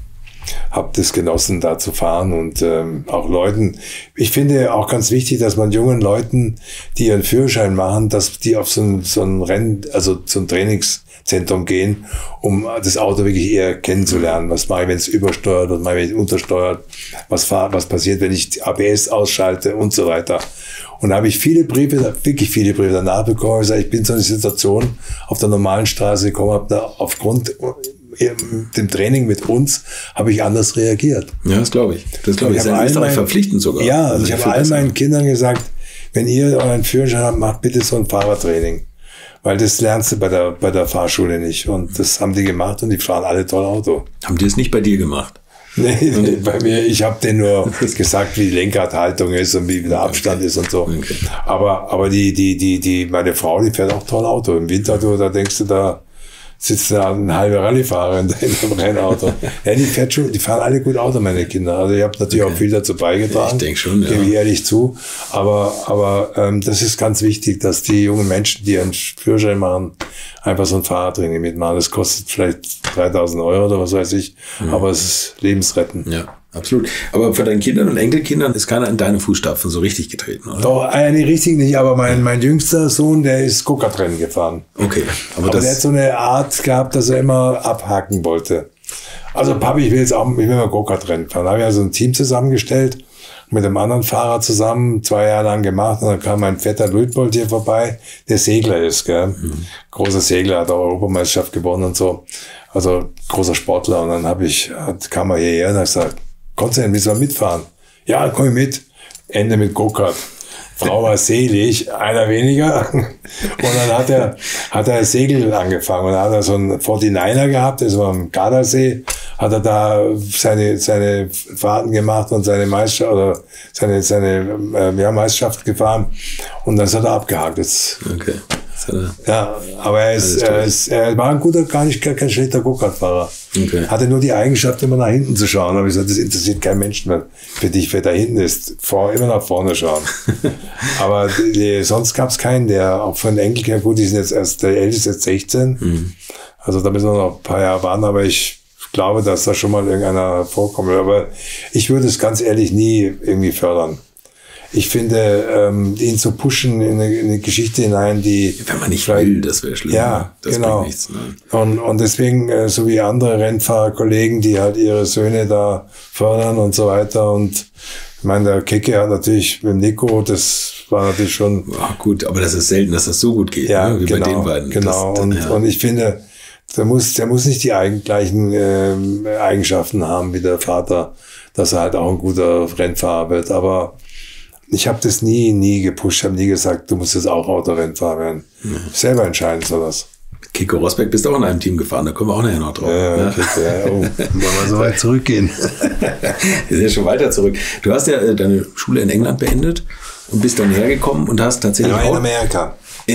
A: habe das genossen, da zu fahren und auch Leuten. Ich finde auch ganz wichtig, dass man jungen Leuten, die ihren Führerschein machen, dass die auf so ein Rennen, also zum Trainingszentrum gehen, um das Auto wirklich eher kennenzulernen. Was mache ich, wenn es übersteuert, was mache ich, wenn es untersteuert, was passiert, wenn ich ABS ausschalte und so weiter. Und da habe ich wirklich viele Briefe danach bekommen. Ich sage, ich bin so eine Situation auf der normalen Straße gekommen, habe da aufgrund dem Training mit uns, habe ich anders reagiert.
C: Ja, das glaube ich. Das glaube ich. Das ist verpflichtend sogar.
A: Ja, also ich habe allen meinen Kindern gesagt, wenn ihr euren Führerschein habt, macht bitte so ein Fahrertraining. Weil das lernst du bei der Fahrschule nicht. Und das haben die gemacht und die fahren alle toll Auto.
C: Haben die es nicht bei dir gemacht?
A: Nee, bei mir, ich habe denen nur gesagt, wie die Lenkradhaltung ist und wie der Abstand ist und so. Okay. Aber meine Frau, die fährt auch toll Auto. Im Winter, da denkst du, da sitzt da ein halber Rallyefahrer in dem Rennauto. Ja, die fahren alle gut Auto, meine Kinder. Also ich habe natürlich auch viel dazu beigetragen.
C: Ich denke schon, ja.
A: Gebe ich ehrlich zu. Aber das ist ganz wichtig, dass die jungen Menschen, die einen Führerschein machen, einfach so ein Fahrradtraining mitmachen. Das kostet vielleicht 3.000 € oder was weiß ich. Mhm. Aber es ist lebensrettend.
C: Ja. Absolut. Aber für deine Kindern und Enkelkindern ist keiner in deine Fußstapfen so richtig getreten, oder?
A: Doch, nee, richtig nicht. Aber mein jüngster Sohn, der ist Go-Kart-Rennen gefahren.
C: Okay.
A: Aber der hat so eine Art gehabt, dass er immer abhaken wollte. Also Papi, ich will mal Go-Kart-Rennen fahren. Da habe ich also ein Team zusammengestellt. mit einem anderen Fahrer zusammen 2 Jahre lang gemacht. Und dann kam mein Vetter Luitpold hier vorbei, der Segler ist, gell? Großer Segler, hat auch Europameisterschaft gewonnen und so. Also großer Sportler. Und dann kam er hierher und hat gesagt, Konstantin, willst du mal mitfahren? Ja, komm ich mit. Ende mit Go-Kart. Frau war selig, einer weniger. Und dann hat er Segel angefangen. Und dann hat er so einen 49er gehabt, das war am Gardasee. Hat er da seine Fahrten gemacht und seine Meisterschaft gefahren. Und das hat er abgehakt. Jetzt.
C: Okay.
A: Ja, aber er war kein schlechter Go-Kart-Fahrer.
C: Okay.
A: Hatte nur die Eigenschaft, immer nach hinten zu schauen. Aber ich gesagt, das interessiert keinen Menschen mehr. Für dich, wer da hinten ist, immer nach vorne schauen. Aber sonst gab es keinen, der auch von den Enkelkindern, gut, die sind jetzt erst, der Älteste ist jetzt 16. Also da müssen wir noch ein paar Jahre warten, aber ich glaube, dass da schon mal irgendeiner vorkommt. Aber ich würde es ganz ehrlich nie irgendwie fördern. Ich finde, ihn zu pushen in eine Geschichte hinein, die...
C: Wenn man nicht will, das wäre schlimm.
A: Ja,
C: das
A: genau.
C: Bringt nichts, ne?
A: Und deswegen, so wie andere Rennfahrerkollegen, die halt ihre Söhne da fördern und so weiter. Und ich meine, der Keke hat natürlich mit Nico, das war natürlich schon...
C: Ja, gut, aber das ist selten, dass das so gut geht,
A: ja,
C: ne? Wie
A: genau,
C: bei den beiden.
A: Genau, und ich finde, der muss nicht die gleichen Eigenschaften haben wie der Vater, dass er halt auch ein guter Rennfahrer wird. Aber ich habe das nie gepusht, habe nie gesagt, du musst jetzt auch Autorennfahrer werden. Selber entscheiden soll das.
C: Kiko Rosberg bist auch in einem Team gefahren, da kommen wir auch nachher noch drauf.
A: Ja. Wollen wir so weit zurückgehen?
C: Wir sind ja schon weiter zurück. Du hast ja deine Schule in England beendet und bist dann hergekommen und hast tatsächlich
A: in Amerika.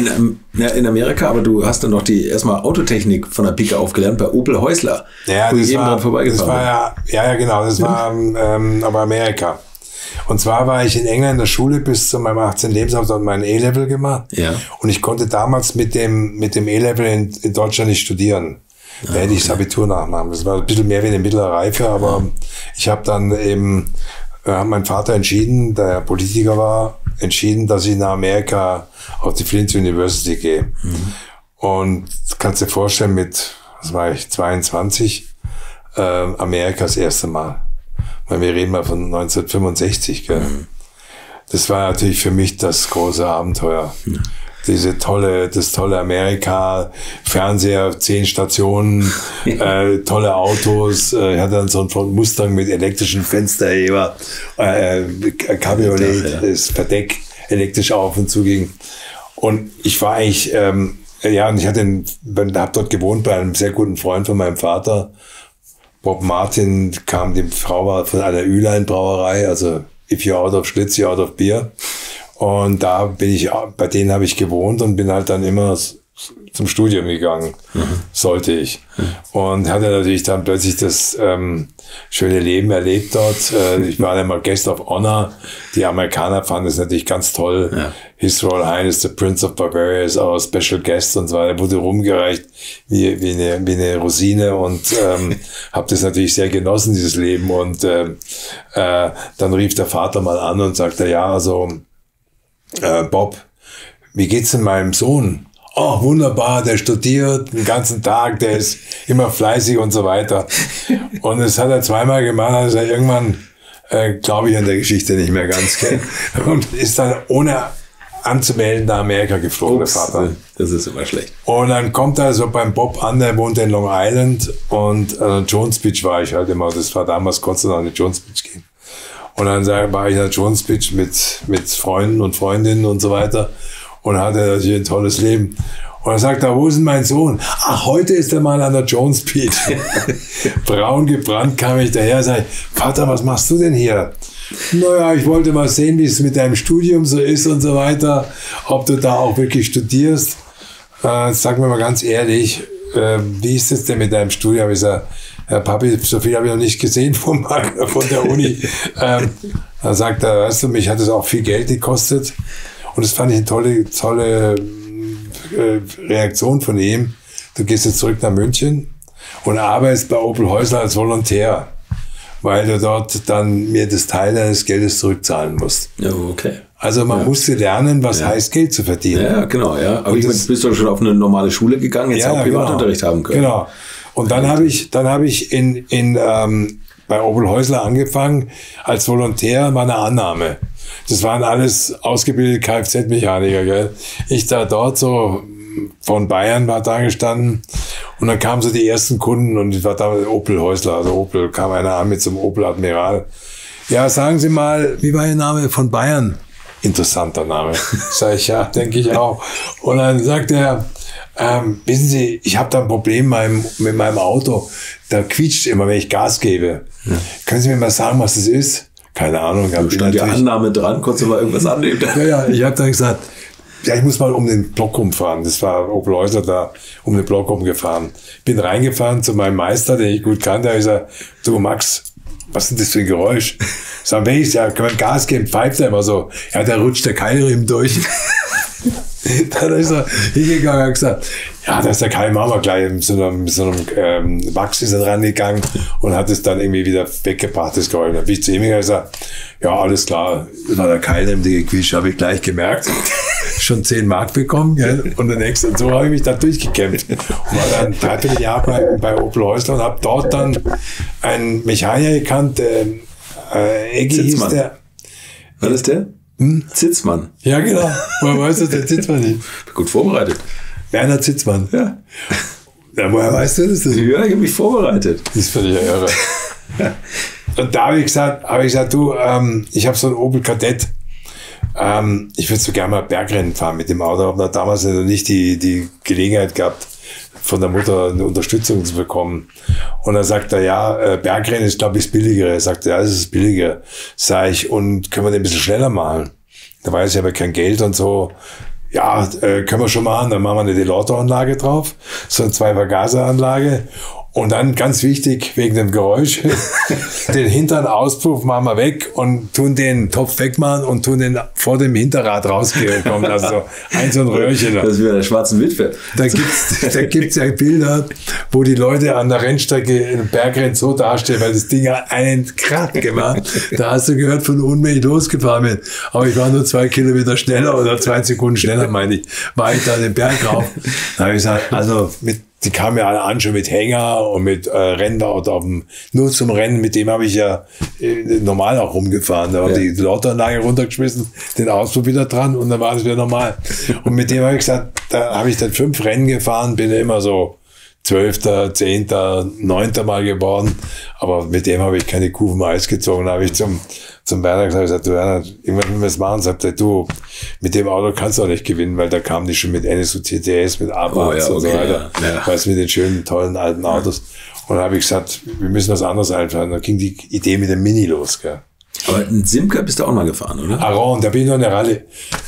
C: In Amerika, aber du hast dann noch erstmal Autotechnik von der Pike aufgelernt bei Opel Häusler.
A: Ja,
C: wo ich eben dran vorbeigefahren bin.
A: Genau, das war aber Amerika. Und zwar war ich in England in der Schule bis zu meinem 18. Lebensjahr und mein E-Level gemacht.
C: Ja.
A: Und ich konnte damals mit dem E-Level in Deutschland nicht studieren. Da hätte ich das Abitur nachmachen. Das war ein bisschen mehr wie eine mittlere Reife, aber ich habe dann eben, hat mein Vater entschieden, der Politiker war, dass ich nach Amerika auf die Flint University gehe. Und kannst dir vorstellen, was war ich, 22, Amerika das erste Mal. Weil wir reden mal von 1965, gell? Das war natürlich für mich das große Abenteuer. Das tolle Amerika, Fernseher, 10 Stationen, tolle Autos. Ich hatte dann so einen Mustang mit elektrischen Fensterheber, Cabriolet, das Verdeck elektrisch auf und zu ging. Und ich war eigentlich, und ich habe dort gewohnt bei einem sehr guten Freund von meinem Vater. Bob Martin die Frau war von einer Ü-Line-Brauerei, also if you're out of Schlitz, you're out of Beer. Und bei denen habe ich gewohnt und bin halt dann immer zum Studium gegangen, sollte ich. Und hatte natürlich dann plötzlich das schöne Leben erlebt dort. Ich war dann mal Guest of Honor. Die Amerikaner fanden es natürlich ganz toll. Ja. His Royal Highness, the Prince of Bavaria is our special guest und so weiter. Wurde rumgereicht wie eine Rosine und habe das natürlich sehr genossen, dieses Leben. Und dann rief der Vater mal an und sagte, ja, also Bob, wie geht's denn meinem Sohn? Oh, wunderbar, der studiert den ganzen Tag, der ist immer fleißig und so weiter. Und das hat er zweimal gemacht, also irgendwann glaube ich an der Geschichte nicht mehr ganz, gell? Und ist dann ohne anzumelden nach Amerika geflogen, der Vater.
C: Das ist immer schlecht.
A: Und dann kommt er so beim Bob an, der wohnt in Long Island und Jones Beach war ich halt immer, das war damals, konntest du noch an die Jones Beach gehen. Und dann war ich in der Jones Beach mit Freunden und Freundinnen und so weiter. Und hatte natürlich ein tolles Leben. Und er sagt, wo ist denn mein Sohn? Ach, heute ist er mal an der Jones Beach. Braun gebrannt kam ich daher und sage, Vater, was machst du denn hier? Naja, ich wollte mal sehen, wie es mit deinem Studium so ist und so weiter. Ob du da auch wirklich studierst. Sag mir mal ganz ehrlich, wie ist es denn mit deinem Studium? Ich sage, Herr Papi, so viel habe ich noch nicht gesehen von der Uni. Da sagt er, weißt du, mich hat es auch viel Geld gekostet. Und das fand ich eine tolle Reaktion von ihm. Du gehst jetzt zurück nach München und arbeitest bei Opel Häusler als Volontär, weil du dort dann mir das Teil deines Geldes zurückzahlen musst.
C: Ja, okay.
A: Also man musste lernen, was heißt, Geld zu verdienen.
C: Ja, genau, ja. Aber ich meine, bist du schon auf eine normale Schule gegangen, jetzt auch Privatunterricht haben können.
A: Genau. Und dann habe ich in bei Opel Häusler angefangen als Volontär, war eine Annahme. Das waren alles ausgebildete Kfz-Mechaniker, gell? Ich da dort so von Bayern war da gestanden und dann kamen so die ersten Kunden und ich war da mit Opel Häusler, also Opel, kam einer an mit so einem Opel Admiral. Ja, sagen Sie mal, wie war Ihr Name von Bayern? Interessanter Name. Sag ich, ja, denke ich auch. Und dann sagt er, wissen Sie, ich habe da ein Problem mit meinem Auto. Da quietscht immer, wenn ich Gas gebe. Ja. Können Sie mir mal sagen, was das ist? Keine Ahnung.
C: Da stand die Annahme dran, konntest du mal irgendwas annehmen?
A: Ja, ich habe dann gesagt, ja, ich muss mal um den Block rumfahren. Das war Opel Häusler da, um den Block rumgefahren. Bin reingefahren zu meinem Meister, den ich gut kannte. Da habe ich gesagt, du Max, was ist denn das für ein Geräusch? Sag, wenn ich kann man Gas geben, pfeift er immer so. Ja, da rutscht der Keilriemen durch. Dann ist er hingegangen und hat gesagt, ja, da ist der Keil, machen wir gleich. Mit so einem Wachs ist er dran gegangen und hat es dann irgendwie wieder weggebracht, das Geräusch. Dann bin ich zu ihm gegangen und gesagt, ja, alles klar, das war der Keilriemen, der gequetscht, habe ich gleich gemerkt. Schon 10 Mark bekommen, gell? Und der nächste, und so habe ich mich da durchgekämpft. Und war dann 3 Jahre bei Opel Häusler und habe dort dann einen Mechaniker gekannt, Eggi hieß der.
C: Was ist der? Zitzmann.
A: Ja, genau. Woher weißt du, der Zitzmann nicht?
C: Gut vorbereitet.
A: Werner Zitzmann.
C: Ja.
A: Ja, woher weißt du das?
C: Ja, ich habe mich vorbereitet.
A: Das ist völlig irre. Und da habe ich gesagt, du, ich habe so einen Opel Kadett. Ich würde so gerne mal Bergrennen fahren mit dem Auto. Habe damals nicht die Gelegenheit gehabt, von der Mutter eine Unterstützung zu bekommen. Und dann sagt er, ja, Bergrennen ist, glaube ich, das Billigere. Er sagt, ja, das ist billiger. Sag ich, und können wir den ein bisschen schneller machen? Da weiß ich aber kein Geld und so. Ja, können wir schon machen. Dann machen wir eine Delorto-Anlage drauf. So eine 2-Vergaser-Anlage. Und dann, ganz wichtig, wegen dem Geräusch, den hinteren Auspuff machen wir weg und tun den Topf wegmachen und tun den vor dem Hinterrad rauskommen. Also so ein Röhrchen.
C: Das ist wieder der schwarzen Witwe.
A: Da gibt's ja Bilder, wo die Leute an der Rennstrecke im Bergrennen so dastehen, weil das Ding hat einen Krach gemacht. Da hast du gehört, von unten, wenn ich losgefahren bin. Aber ich war nur 2 Kilometer schneller oder 2 Sekunden schneller, meine ich, war ich da den Berg rauf. Da habe ich gesagt, also die kamen ja alle an, schon mit Hänger und mit Rennauto nur zum Rennen, mit dem habe ich ja normal auch rumgefahren. Da habe ich die Lauteranlage runtergeschmissen, den Auspuff wieder dran und dann war es wieder normal. Und mit dem habe ich gesagt, da habe ich dann 5 Rennen gefahren, bin ja immer so 12., 10., 9. Mal geworden. Aber mit dem habe ich keine Kuh vom Eis gezogen. Da habe ich zum Werner gesagt, du Werner, irgendwann müssen wir es machen. Sagt er, du, mit dem Auto kannst du auch nicht gewinnen, weil da kamen die schon mit NSU CTS, mit Abarth und so weiter. Ja. Weißt du, mit den schönen, tollen alten Autos. Und da habe ich gesagt, wir müssen was anderes einfallen. Da ging die Idee mit dem Mini los, gell.
C: Aber in Simca bist du auch mal gefahren, oder?
A: Aron, da bin ich noch in der Rallye.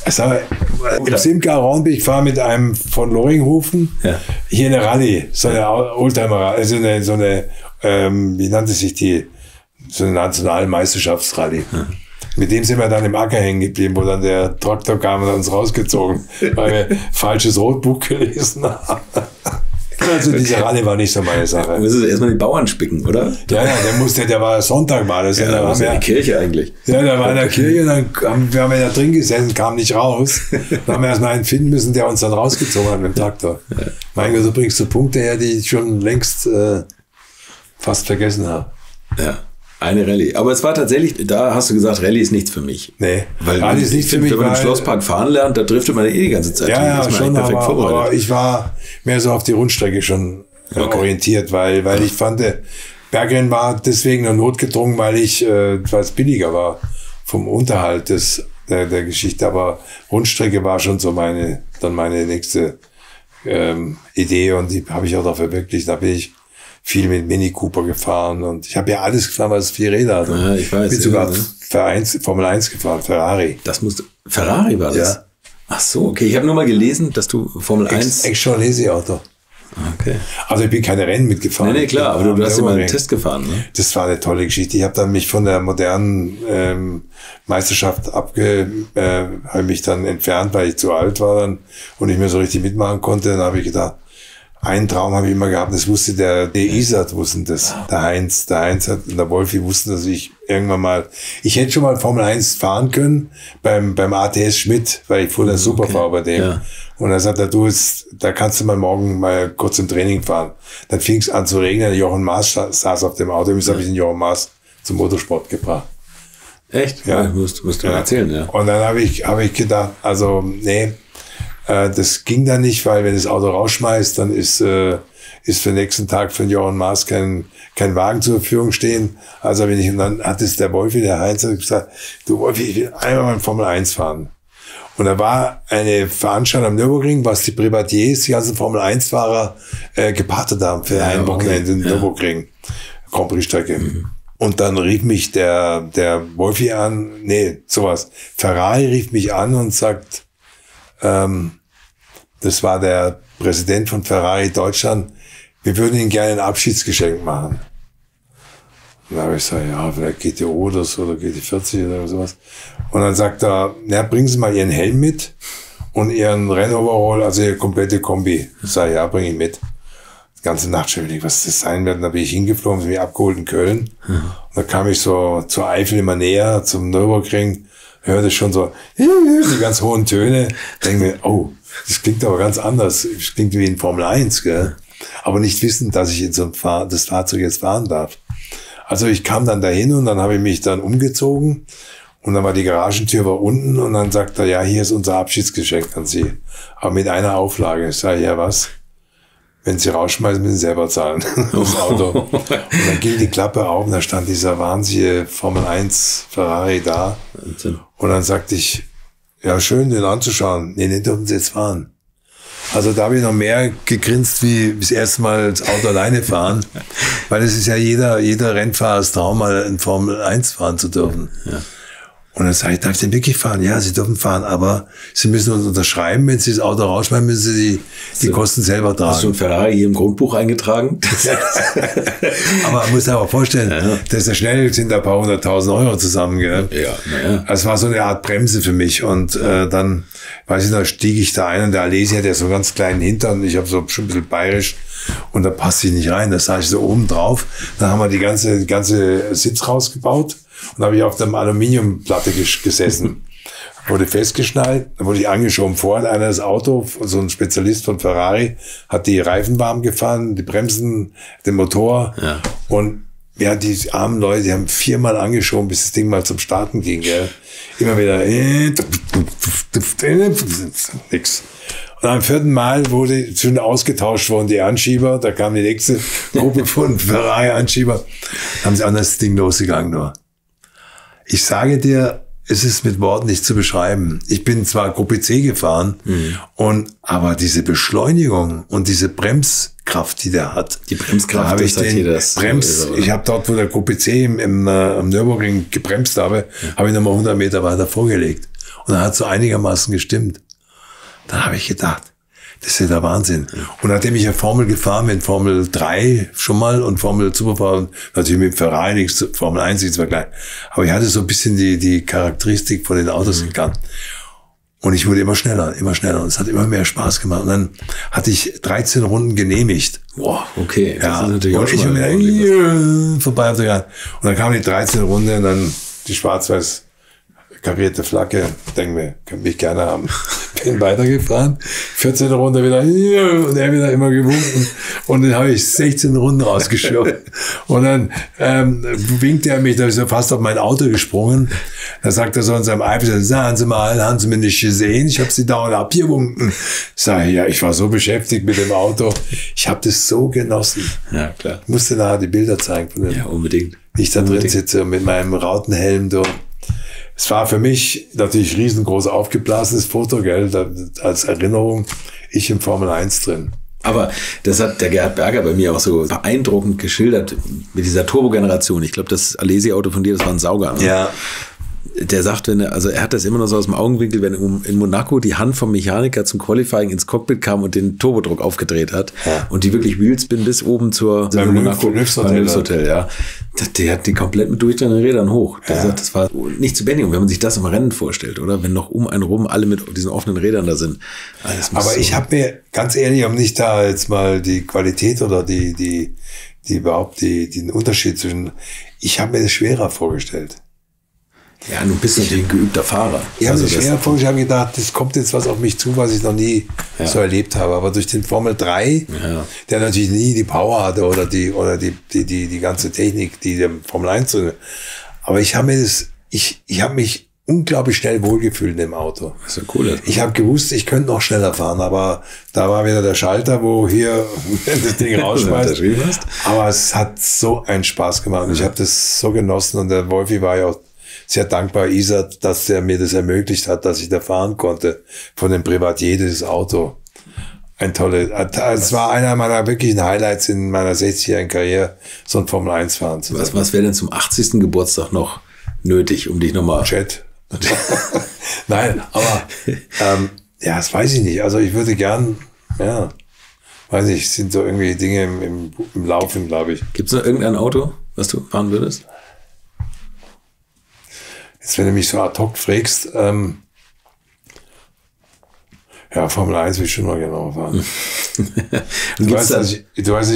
A: Im Simca Aron bin ich gefahren mit einem von Loringhofen. Ja. Hier in der Rallye, so eine Oldtimer, also so eine wie nannte sich die, so eine nationale Meisterschaftsrallye. Ja. Mit dem sind wir dann im Acker hängen geblieben, wo dann der Traktor kam und hat uns rausgezogen, weil wir falsches Rotbuch gelesen haben. Also diese Rallye war nicht so meine Sache.
C: Du müsstest erstmal die Bauern spicken, oder?
A: Ja, der war Sonntag mal. Das
C: ja, da war ja die Kirche eigentlich.
A: Ja, da war in der Kirche, dann haben wir ja drin gesessen, kam nicht raus. Dann haben wir erstmal einen finden müssen, der uns dann rausgezogen hat mit dem Traktor. Ja. Mein Gott, so bringst du Punkte her, die ich schon längst fast vergessen habe.
C: Ja. Eine Rallye. Aber es war tatsächlich, da hast du gesagt, Rallye ist nichts für mich.
A: Nee,
C: weil Rallye ist nichts für mich. Wenn man im Schlosspark fahren lernt, da driftet man die ganze Zeit.
A: Ja, schon, aber ich war mehr so auf die Rundstrecke schon orientiert, weil ich fand, Bergrennen war deswegen nur notgedrungen, weil es billiger war vom Unterhalt der Geschichte. Aber Rundstrecke war schon so meine nächste Idee und die habe ich auch noch verwirklicht. Da bin ich viel mit Mini Cooper gefahren und ich habe ja alles gefahren, was 4 Räder hatte.
C: Ja, ich weiß.
A: Bin sogar Formel 1 gefahren, Ferrari.
C: Ferrari war das? Ja. Ach so, okay. Ich habe nur mal gelesen, dass du Formel 1...
A: Extra-Lazy-Auto.
C: Okay.
A: Also ich bin keine Rennen mitgefahren.
C: Nee, klar, aber du hast ja mal einen Test gefahren, ne?
A: Das war eine tolle Geschichte. Ich habe dann mich von der modernen Meisterschaft habe mich dann entfernt, weil ich zu alt war dann und nicht mehr so richtig mitmachen konnte. Dann habe ich gedacht, einen Traum habe ich immer gehabt, das wusste der Isat, wussten das. Der Heinz hat und der Wolfi wussten, dass ich irgendwann mal, ich hätte schon mal Formel 1 fahren können beim ATS Schmidt, weil ich fuhr der Superfahrer bei dem. Ja. Und er sagt, da kannst du mal morgen mal kurz im Training fahren. Dann fing es an zu regnen. Jochen Maas saß auf dem Auto. Jetzt habe ich den Jochen Maas zum Motorsport gebracht.
C: Echt?
A: Ja.
C: Musst du mal erzählen, ja.
A: Und dann habe ich gedacht, also nee, das ging dann nicht, weil wenn das Auto rausschmeißt, dann ist für den nächsten Tag für den Jochen Maas kein Wagen zur Verfügung stehen. Also und dann hat es der Wolfi, der Heinz, hat gesagt, du Wolfi, ich will einmal mal Formel 1 fahren. Und da war eine Veranstaltung am Nürburgring, was die Privatiers, die ganzen Formel 1-Fahrer gepachtet haben für ein Wochenende in Nürburgring. Grand Prix-Strecke. Und dann rief mich der Wolfi an, Ferrari rief mich an und sagt, das war der Präsident von Ferrari Deutschland, wir würden Ihnen gerne ein Abschiedsgeschenk machen. Und dann habe ich gesagt, ja, vielleicht GTO oder so, oder GT40 oder sowas. Und dann sagt er, bringen Sie mal Ihren Helm mit und Ihren Rennoverall, also Ihre komplette Kombi. Ich sage, ja, bringe ich mit. Die ganze Nacht schon überlegt, was das sein wird. Da bin ich hingeflogen, bin mich abgeholt in Köln. Und dann kam ich so zur Eifel immer näher, zum Nürburgring, hörte schon so, die ganz hohen Töne. Denke mir, oh, das klingt aber ganz anders. Das klingt wie in Formel 1, gell? Aber nicht wissen, dass ich in so das Fahrzeug jetzt fahren darf. Also ich kam dann dahin und dann habe ich mich dann umgezogen und dann war die Garagentür unten und dann sagt er, ja, hier ist unser Abschiedsgeschenk an Sie. Aber mit einer Auflage. Ich sage, ja, was? Wenn Sie rausschmeißen, müssen Sie selber zahlen. Das Auto. Und dann ging die Klappe auf und da stand dieser wahnsinnige Formel 1 Ferrari da. Und dann sagte ich, ja, schön, den anzuschauen. Nee, den dürfen Sie jetzt fahren. Also da habe ich noch mehr gegrinst, wie das erste Mal das Auto alleine fahren. Weil es ist ja jeder Rennfahrers Traum, mal in Formel 1 fahren zu dürfen. Ja. Und dann sage ich, darf ich denn wirklich fahren? Ja, Sie dürfen fahren, aber Sie müssen uns unterschreiben, wenn Sie das Auto rausschmeißen, müssen Sie die Kosten selber tragen.
C: Hast du ein Ferrari hier im Grundbuch eingetragen?
A: Aber man muss sich aber vorstellen, das ist ja schnell, sind da ein paar 100.000 Euro zusammen. Gell?
C: Ja, naja.
A: Also es war so eine Art Bremse für mich. Und dann, weiß ich noch, stieg ich da ein und der Alesi hat ja so einen ganz kleinen Hintern. Ich habe so schon ein bisschen bayerisch und da passte ich nicht rein. Da saß ich so oben drauf. Dann haben wir die ganze Sitz rausgebaut. Und habe ich auf der Aluminiumplatte gesessen. Wurde festgeschnallt, dann wurde ich angeschoben. Vorher einer das Auto, so ein Spezialist von Ferrari, hat die Reifen warm gefahren, die Bremsen, den Motor. Ja. Und ja, die armen Leute, die haben 4-mal angeschoben, bis das Ding mal zum Starten ging. Gell? Immer wieder nix. Und am 4. Mal wurde schon ausgetauscht worden, die Anschieber. Da kam die nächste Gruppe von Ferrari-Anschieber. Haben sie an das Ding losgegangen nur. Ich sage dir, es ist mit Worten nicht zu beschreiben. Ich bin zwar Gruppe C gefahren, aber diese Beschleunigung und diese Bremskraft, die der hat.
C: Die Bremskraft,
A: habe ich ich habe dort, wo der Gruppe C am Nürburgring gebremst habe ich nochmal 100 Meter weiter vorgelegt. Und dann hat es so einigermaßen gestimmt. Dann habe ich gedacht, das ist ja der Wahnsinn. Und nachdem ich ja Formel gefahren bin, Formel 3 schon mal und Formel Superfahren, natürlich mit Ferrari nichts, Formel 1 ist zwar gleich. Aber ich hatte so ein bisschen die Charakteristik von den Autos gekannt. Und ich wurde immer schneller. Und es hat immer mehr Spaß gemacht. Und dann hatte ich 13 Runden genehmigt.
C: Boah, okay.
A: Das ist natürlich auch schon mal vorbei auf der Garten. Und dann kam die 13 Runde und dann die schwarz-weiß karierte Flagge. Denke mir, kann mich gerne haben. Bin weitergefahren. 14 Runde wieder, und er wieder immer gewunken. Und dann habe ich 16 Runden rausgeschoben. Und dann winkt er mich, da ist er fast auf mein Auto gesprungen. Da sagt er so in seinem Eifel, sagen Sie mal, haben Sie mich nicht gesehen? Ich habe Sie dauernd abgewunken. Sag ich, ja, ich war so beschäftigt mit dem Auto. Ich habe das so genossen.
C: Ja, klar.
A: Ich musste nachher die Bilder zeigen von dem.
C: Ja, unbedingt.
A: Wie ich da drin sitze mit meinem Rautenhelm da. Es war für mich natürlich riesengroß aufgeblasenes Foto, gell, als Erinnerung, ich im Formel 1 drin.
C: Aber das hat der Gerhard Berger bei mir auch so beeindruckend geschildert mit dieser Turbogeneration. Ich glaube, das Alesi-Auto von dir, das war ein Sauger. Ne? Ja. Der sagt, er hat das immer noch so aus dem Augenwinkel, wenn in Monaco die Hand vom Mechaniker zum Qualifying ins Cockpit kam und den Turbodruck aufgedreht hat und die wirklich Wheelspin bis oben zur Monaco Hotel, ja. Der hat die komplett mit durchdrehenden Rädern hoch. Der sagt, das war nicht zu bändigen, wenn man sich das im Rennen vorstellt, oder? Wenn noch um einen rum alle mit diesen offenen Rädern da sind.
A: Aber ich habe mir, ganz ehrlich, um nicht da jetzt mal die Qualität oder die überhaupt den Unterschied zwischen, ich habe mir das schwerer vorgestellt.
C: Ja, du bist natürlich ein geübter Fahrer.
A: Ich habe ich habe gedacht, das kommt jetzt was auf mich zu, was ich noch nie so erlebt habe. Aber durch den Formel 3, der natürlich nie die Power hatte oder die ganze Technik, die der Formel 1 hatte. Aber ich habe mich unglaublich schnell wohlgefühlt in dem Auto.
C: Das ist ja cool.
A: Ich habe gewusst, ich könnte noch schneller fahren, aber da war wieder der Schalter, wo hier das Ding rausschmeißt. Aber es hat so einen Spaß gemacht. Ich habe das so genossen und der Wolfi war ja auch sehr dankbar, Isat, dass er mir das ermöglicht hat, dass ich da fahren konnte. Von dem Privatier dieses Auto. Es war einer meiner wirklichen Highlights in meiner 60-jährigen Karriere, so ein Formel 1 fahren zu sein.
C: Was wäre denn zum 80. Geburtstag noch nötig, um dich nochmal...
A: Chat. Nein, aber das weiß ich nicht. Also ich würde gern, weiß nicht, sind so irgendwie Dinge im Laufen, glaube ich.
C: Gibt es noch irgendein Auto, was du fahren würdest?
A: Jetzt, wenn du mich so ad hoc fragst, Formel 1 will ich schon mal genau fahren. Du weißt,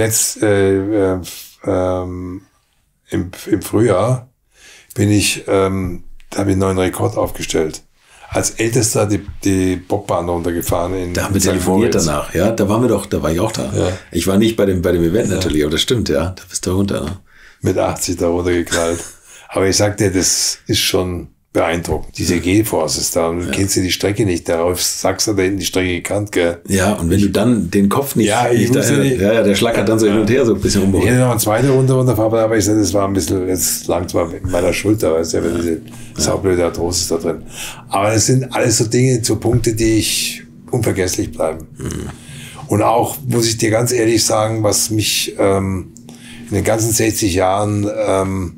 A: im Frühjahr habe ich einen neuen Rekord aufgestellt. Als Ältester die Bobbahn runtergefahren.
C: Da haben wir telefoniert danach, ja. Da war ich auch da. Ja. Ich war nicht bei dem Event natürlich, aber das stimmt, ja. Da bist du runter. Ne?
A: Mit 80 da runtergeknallt. Aber ich sag dir, das ist schon beeindruckend. Diese G-Force ist da und du kennst ja die Strecke nicht. Darauf sagst du da hinten die Strecke gekannt, gell?
C: Ja, und wenn du dann den Kopf nicht... der schlackert dann so hin und her so ein bisschen rum.
A: Ich hätte noch eine zweite Runde runterfahren, aber ich sag, das war ein bisschen, jetzt lang zwar mit meiner Schulter, weißt du, wenn diese saublöde Arthrose ist da drin. Aber das sind alles so Dinge, so Punkte, die ich unvergesslich bleiben. Und auch, muss ich dir ganz ehrlich sagen, was mich in den ganzen 60 Jahren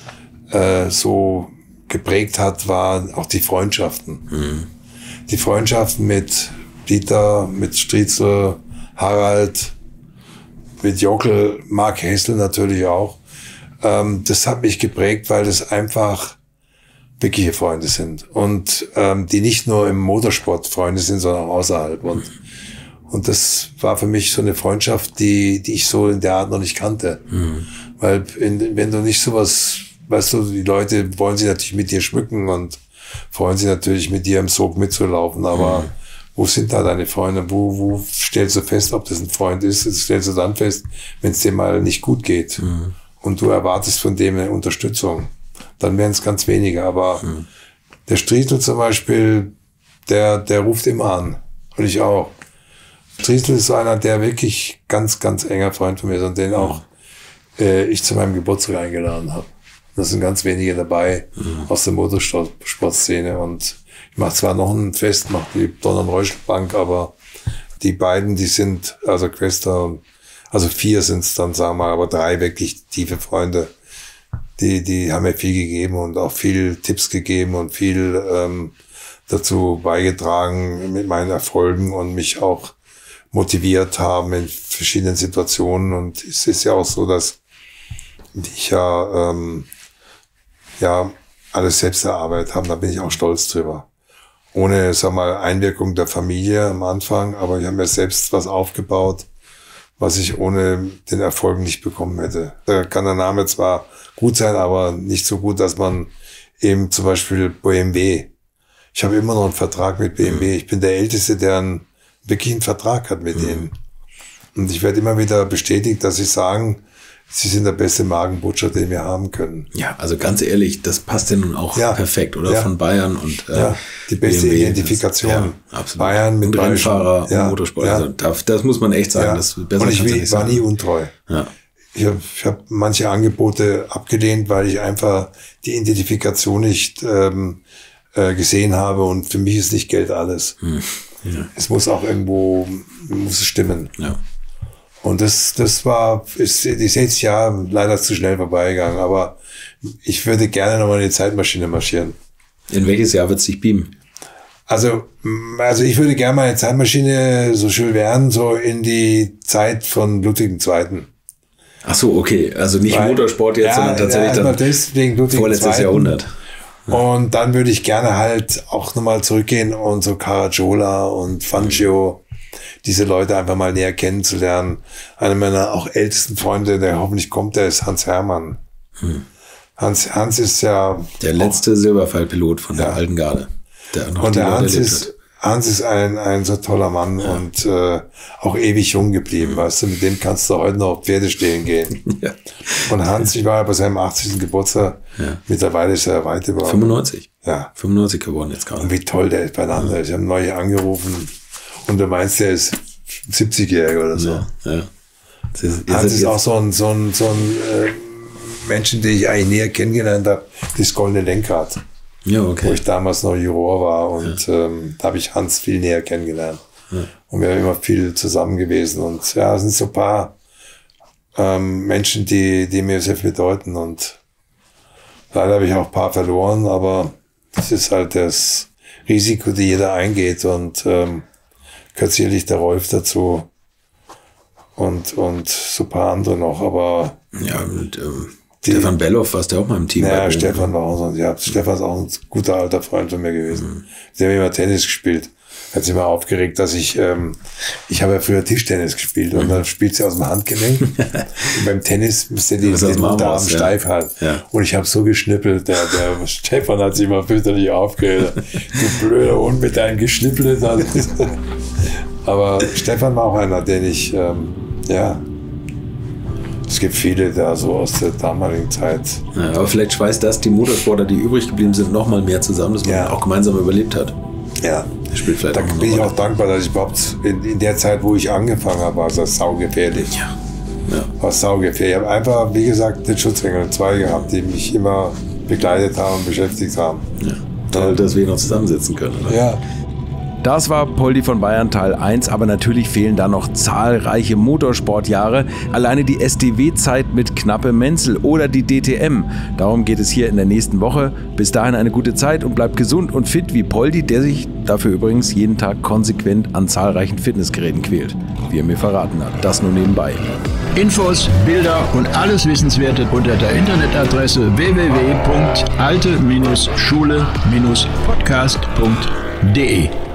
A: so geprägt hat, waren auch die Freundschaften. Die Freundschaften mit Dieter, mit Striezel, Harald, mit Jockel, Mark Hessel natürlich auch. Das hat mich geprägt, weil das einfach wirkliche Freunde sind. Und die nicht nur im Motorsport Freunde sind, sondern auch außerhalb. Und das war für mich so eine Freundschaft, die ich so in der Art noch nicht kannte. Weil wenn du nicht sowas... Weißt du, die Leute wollen sich natürlich mit dir schmücken und freuen sich natürlich mit dir im Sog mitzulaufen, aber wo sind da deine Freunde? Wo stellst du fest, ob das ein Freund ist? Das stellst du dann fest, wenn es dir mal nicht gut geht und du erwartest von dem eine Unterstützung. Dann wären es ganz wenige, aber der Striezel zum Beispiel, der ruft immer an und ich auch. Striezel ist einer, der wirklich ganz, ganz enger Freund von mir ist und den auch ich zu meinem Geburtstag eingeladen habe. Da sind ganz wenige dabei aus der Motorsportszene und ich mache zwar noch ein Fest, mache die Donner-Reuschel-Bank, aber die beiden, die sind, also Quester, also 4 sind es dann, sagen wir mal, aber 3 wirklich tiefe Freunde, die haben mir viel gegeben und auch viel Tipps gegeben und viel dazu beigetragen mit meinen Erfolgen und mich auch motiviert haben in verschiedenen Situationen und es ist ja auch so, dass ich alles selbst erarbeitet haben, da bin ich auch stolz drüber. Ohne, sag mal, Einwirkung der Familie am Anfang, aber ich habe mir selbst was aufgebaut, was ich ohne den Erfolg nicht bekommen hätte. Da kann der Name zwar gut sein, aber nicht so gut, dass man eben zum Beispiel BMW. Ich habe immer noch einen Vertrag mit BMW. Ich bin der Älteste, der wirklich einen Vertrag hat mit denen. Und ich werde immer wieder bestätigt, dass sie sagen, sie sind der beste Magenbutcher, den wir haben können.
C: Ja, also ganz ehrlich, das passt ja nun auch perfekt, oder? Ja. Von Bayern und
A: die beste BMW, Identifikation.
C: Absolut.
A: Bayern mit
C: Rennfahrer und Motorsport. Ja. Also das muss man echt sagen. Das besser
A: und ich war nie untreu. Ja. Ich hab manche Angebote abgelehnt, weil ich einfach die Identifikation nicht gesehen habe und für mich ist nicht Geld alles. Ja. Es muss auch irgendwo stimmen. Ja. Und das ist die 60 Jahre leider zu schnell vorbeigegangen, aber ich würde gerne nochmal in die Zeitmaschine marschieren.
C: In welches Jahr wird es dich beamen?
A: Also ich würde gerne mal eine Zeitmaschine, so schön werden, so in die Zeit von Ludwig II.
C: Ach so, okay. Also nicht Motorsport jetzt, sondern tatsächlich dann vorletztes Jahrhundert.
A: Ja. Und dann würde ich gerne halt auch nochmal zurückgehen und so Caracciola und Fangio, diese Leute einfach mal näher kennenzulernen. Einer meiner auch ältesten Freunde, der hoffentlich kommt, der ist Hans Hermann. Hans ist ja...
C: Der letzte Silberpfeil-Pilot von der alten Garde.
A: Und der Hans ist ein so toller Mann und auch ewig jung geblieben, weißt du, mit dem kannst du heute noch auf Pferde stehen gehen. Ja. Und Hans, ich war ja bei seinem 80. Geburtstag, mittlerweile ist er weit über...
C: 95.
A: Ja.
C: 95 geworden jetzt gerade.
A: Und wie toll der ist beieinander. Ich habe ihn neulich angerufen und du meinst, der ist 70-Jähriger oder so. Ja. Hans ist auch so ein Menschen, den ich eigentlich näher kennengelernt habe, das Goldene Lenkrad.
C: Ja, okay.
A: Wo ich damals noch Juror war und da habe ich Hans viel näher kennengelernt. Ja. Und wir haben immer viel zusammen gewesen. Und ja, es sind so ein paar Menschen, die mir sehr viel bedeuten. Und leider habe ich auch ein paar verloren, aber das ist halt das Risiko, die jeder eingeht. Und gehört sicherlich der Rolf dazu und so ein paar andere noch. Aber
C: ja, und Stefan Belloff warst du auch mal im Team.
A: Ja, Stefan war auch so. Ja, Stefan ist auch ein guter alter Freund von mir gewesen. Der hat immer Tennis gespielt. Hat sich immer aufgeregt, dass ich habe ja früher Tischtennis gespielt und dann spielt sie aus dem Handgelenk. Und beim Tennis müsste die den Unterarm steif halten. Ja. Und ich habe so geschnippelt. Der Stefan hat sich immer fürchterlich aufgeregt. Du blöder Hund mit deinem Geschnippel. Aber Stefan war auch einer, den ich, es gibt viele da so aus der damaligen Zeit.
C: Ja, aber vielleicht schweißt das die Motorsportler, die übrig geblieben sind, noch mal mehr zusammen, dass man auch gemeinsam überlebt hat.
A: Ja.
C: Das spielt vielleicht
A: da bin ich auch dankbar, dass ich überhaupt in der Zeit, wo ich angefangen habe, war es saugefährlich. Ja. War saugefährlich. Ich habe einfach, wie gesagt, den Schutzengel 2 gehabt, die mich immer begleitet haben und beschäftigt haben.
C: Ja. Toll, dass wir noch zusammensitzen können. Oder?
A: Ja.
C: Das war Poldi von Bayern Teil 1, aber natürlich fehlen da noch zahlreiche Motorsportjahre. Alleine die SDW-Zeit mit Knappe Menzel oder die DTM. Darum geht es hier in der nächsten Woche. Bis dahin eine gute Zeit und bleibt gesund und fit wie Poldi, der sich dafür übrigens jeden Tag konsequent an zahlreichen Fitnessgeräten quält. Wie er mir verraten hat. Das nur nebenbei.
B: Infos, Bilder und alles Wissenswerte unter der Internetadresse www.alte-schule-podcast.de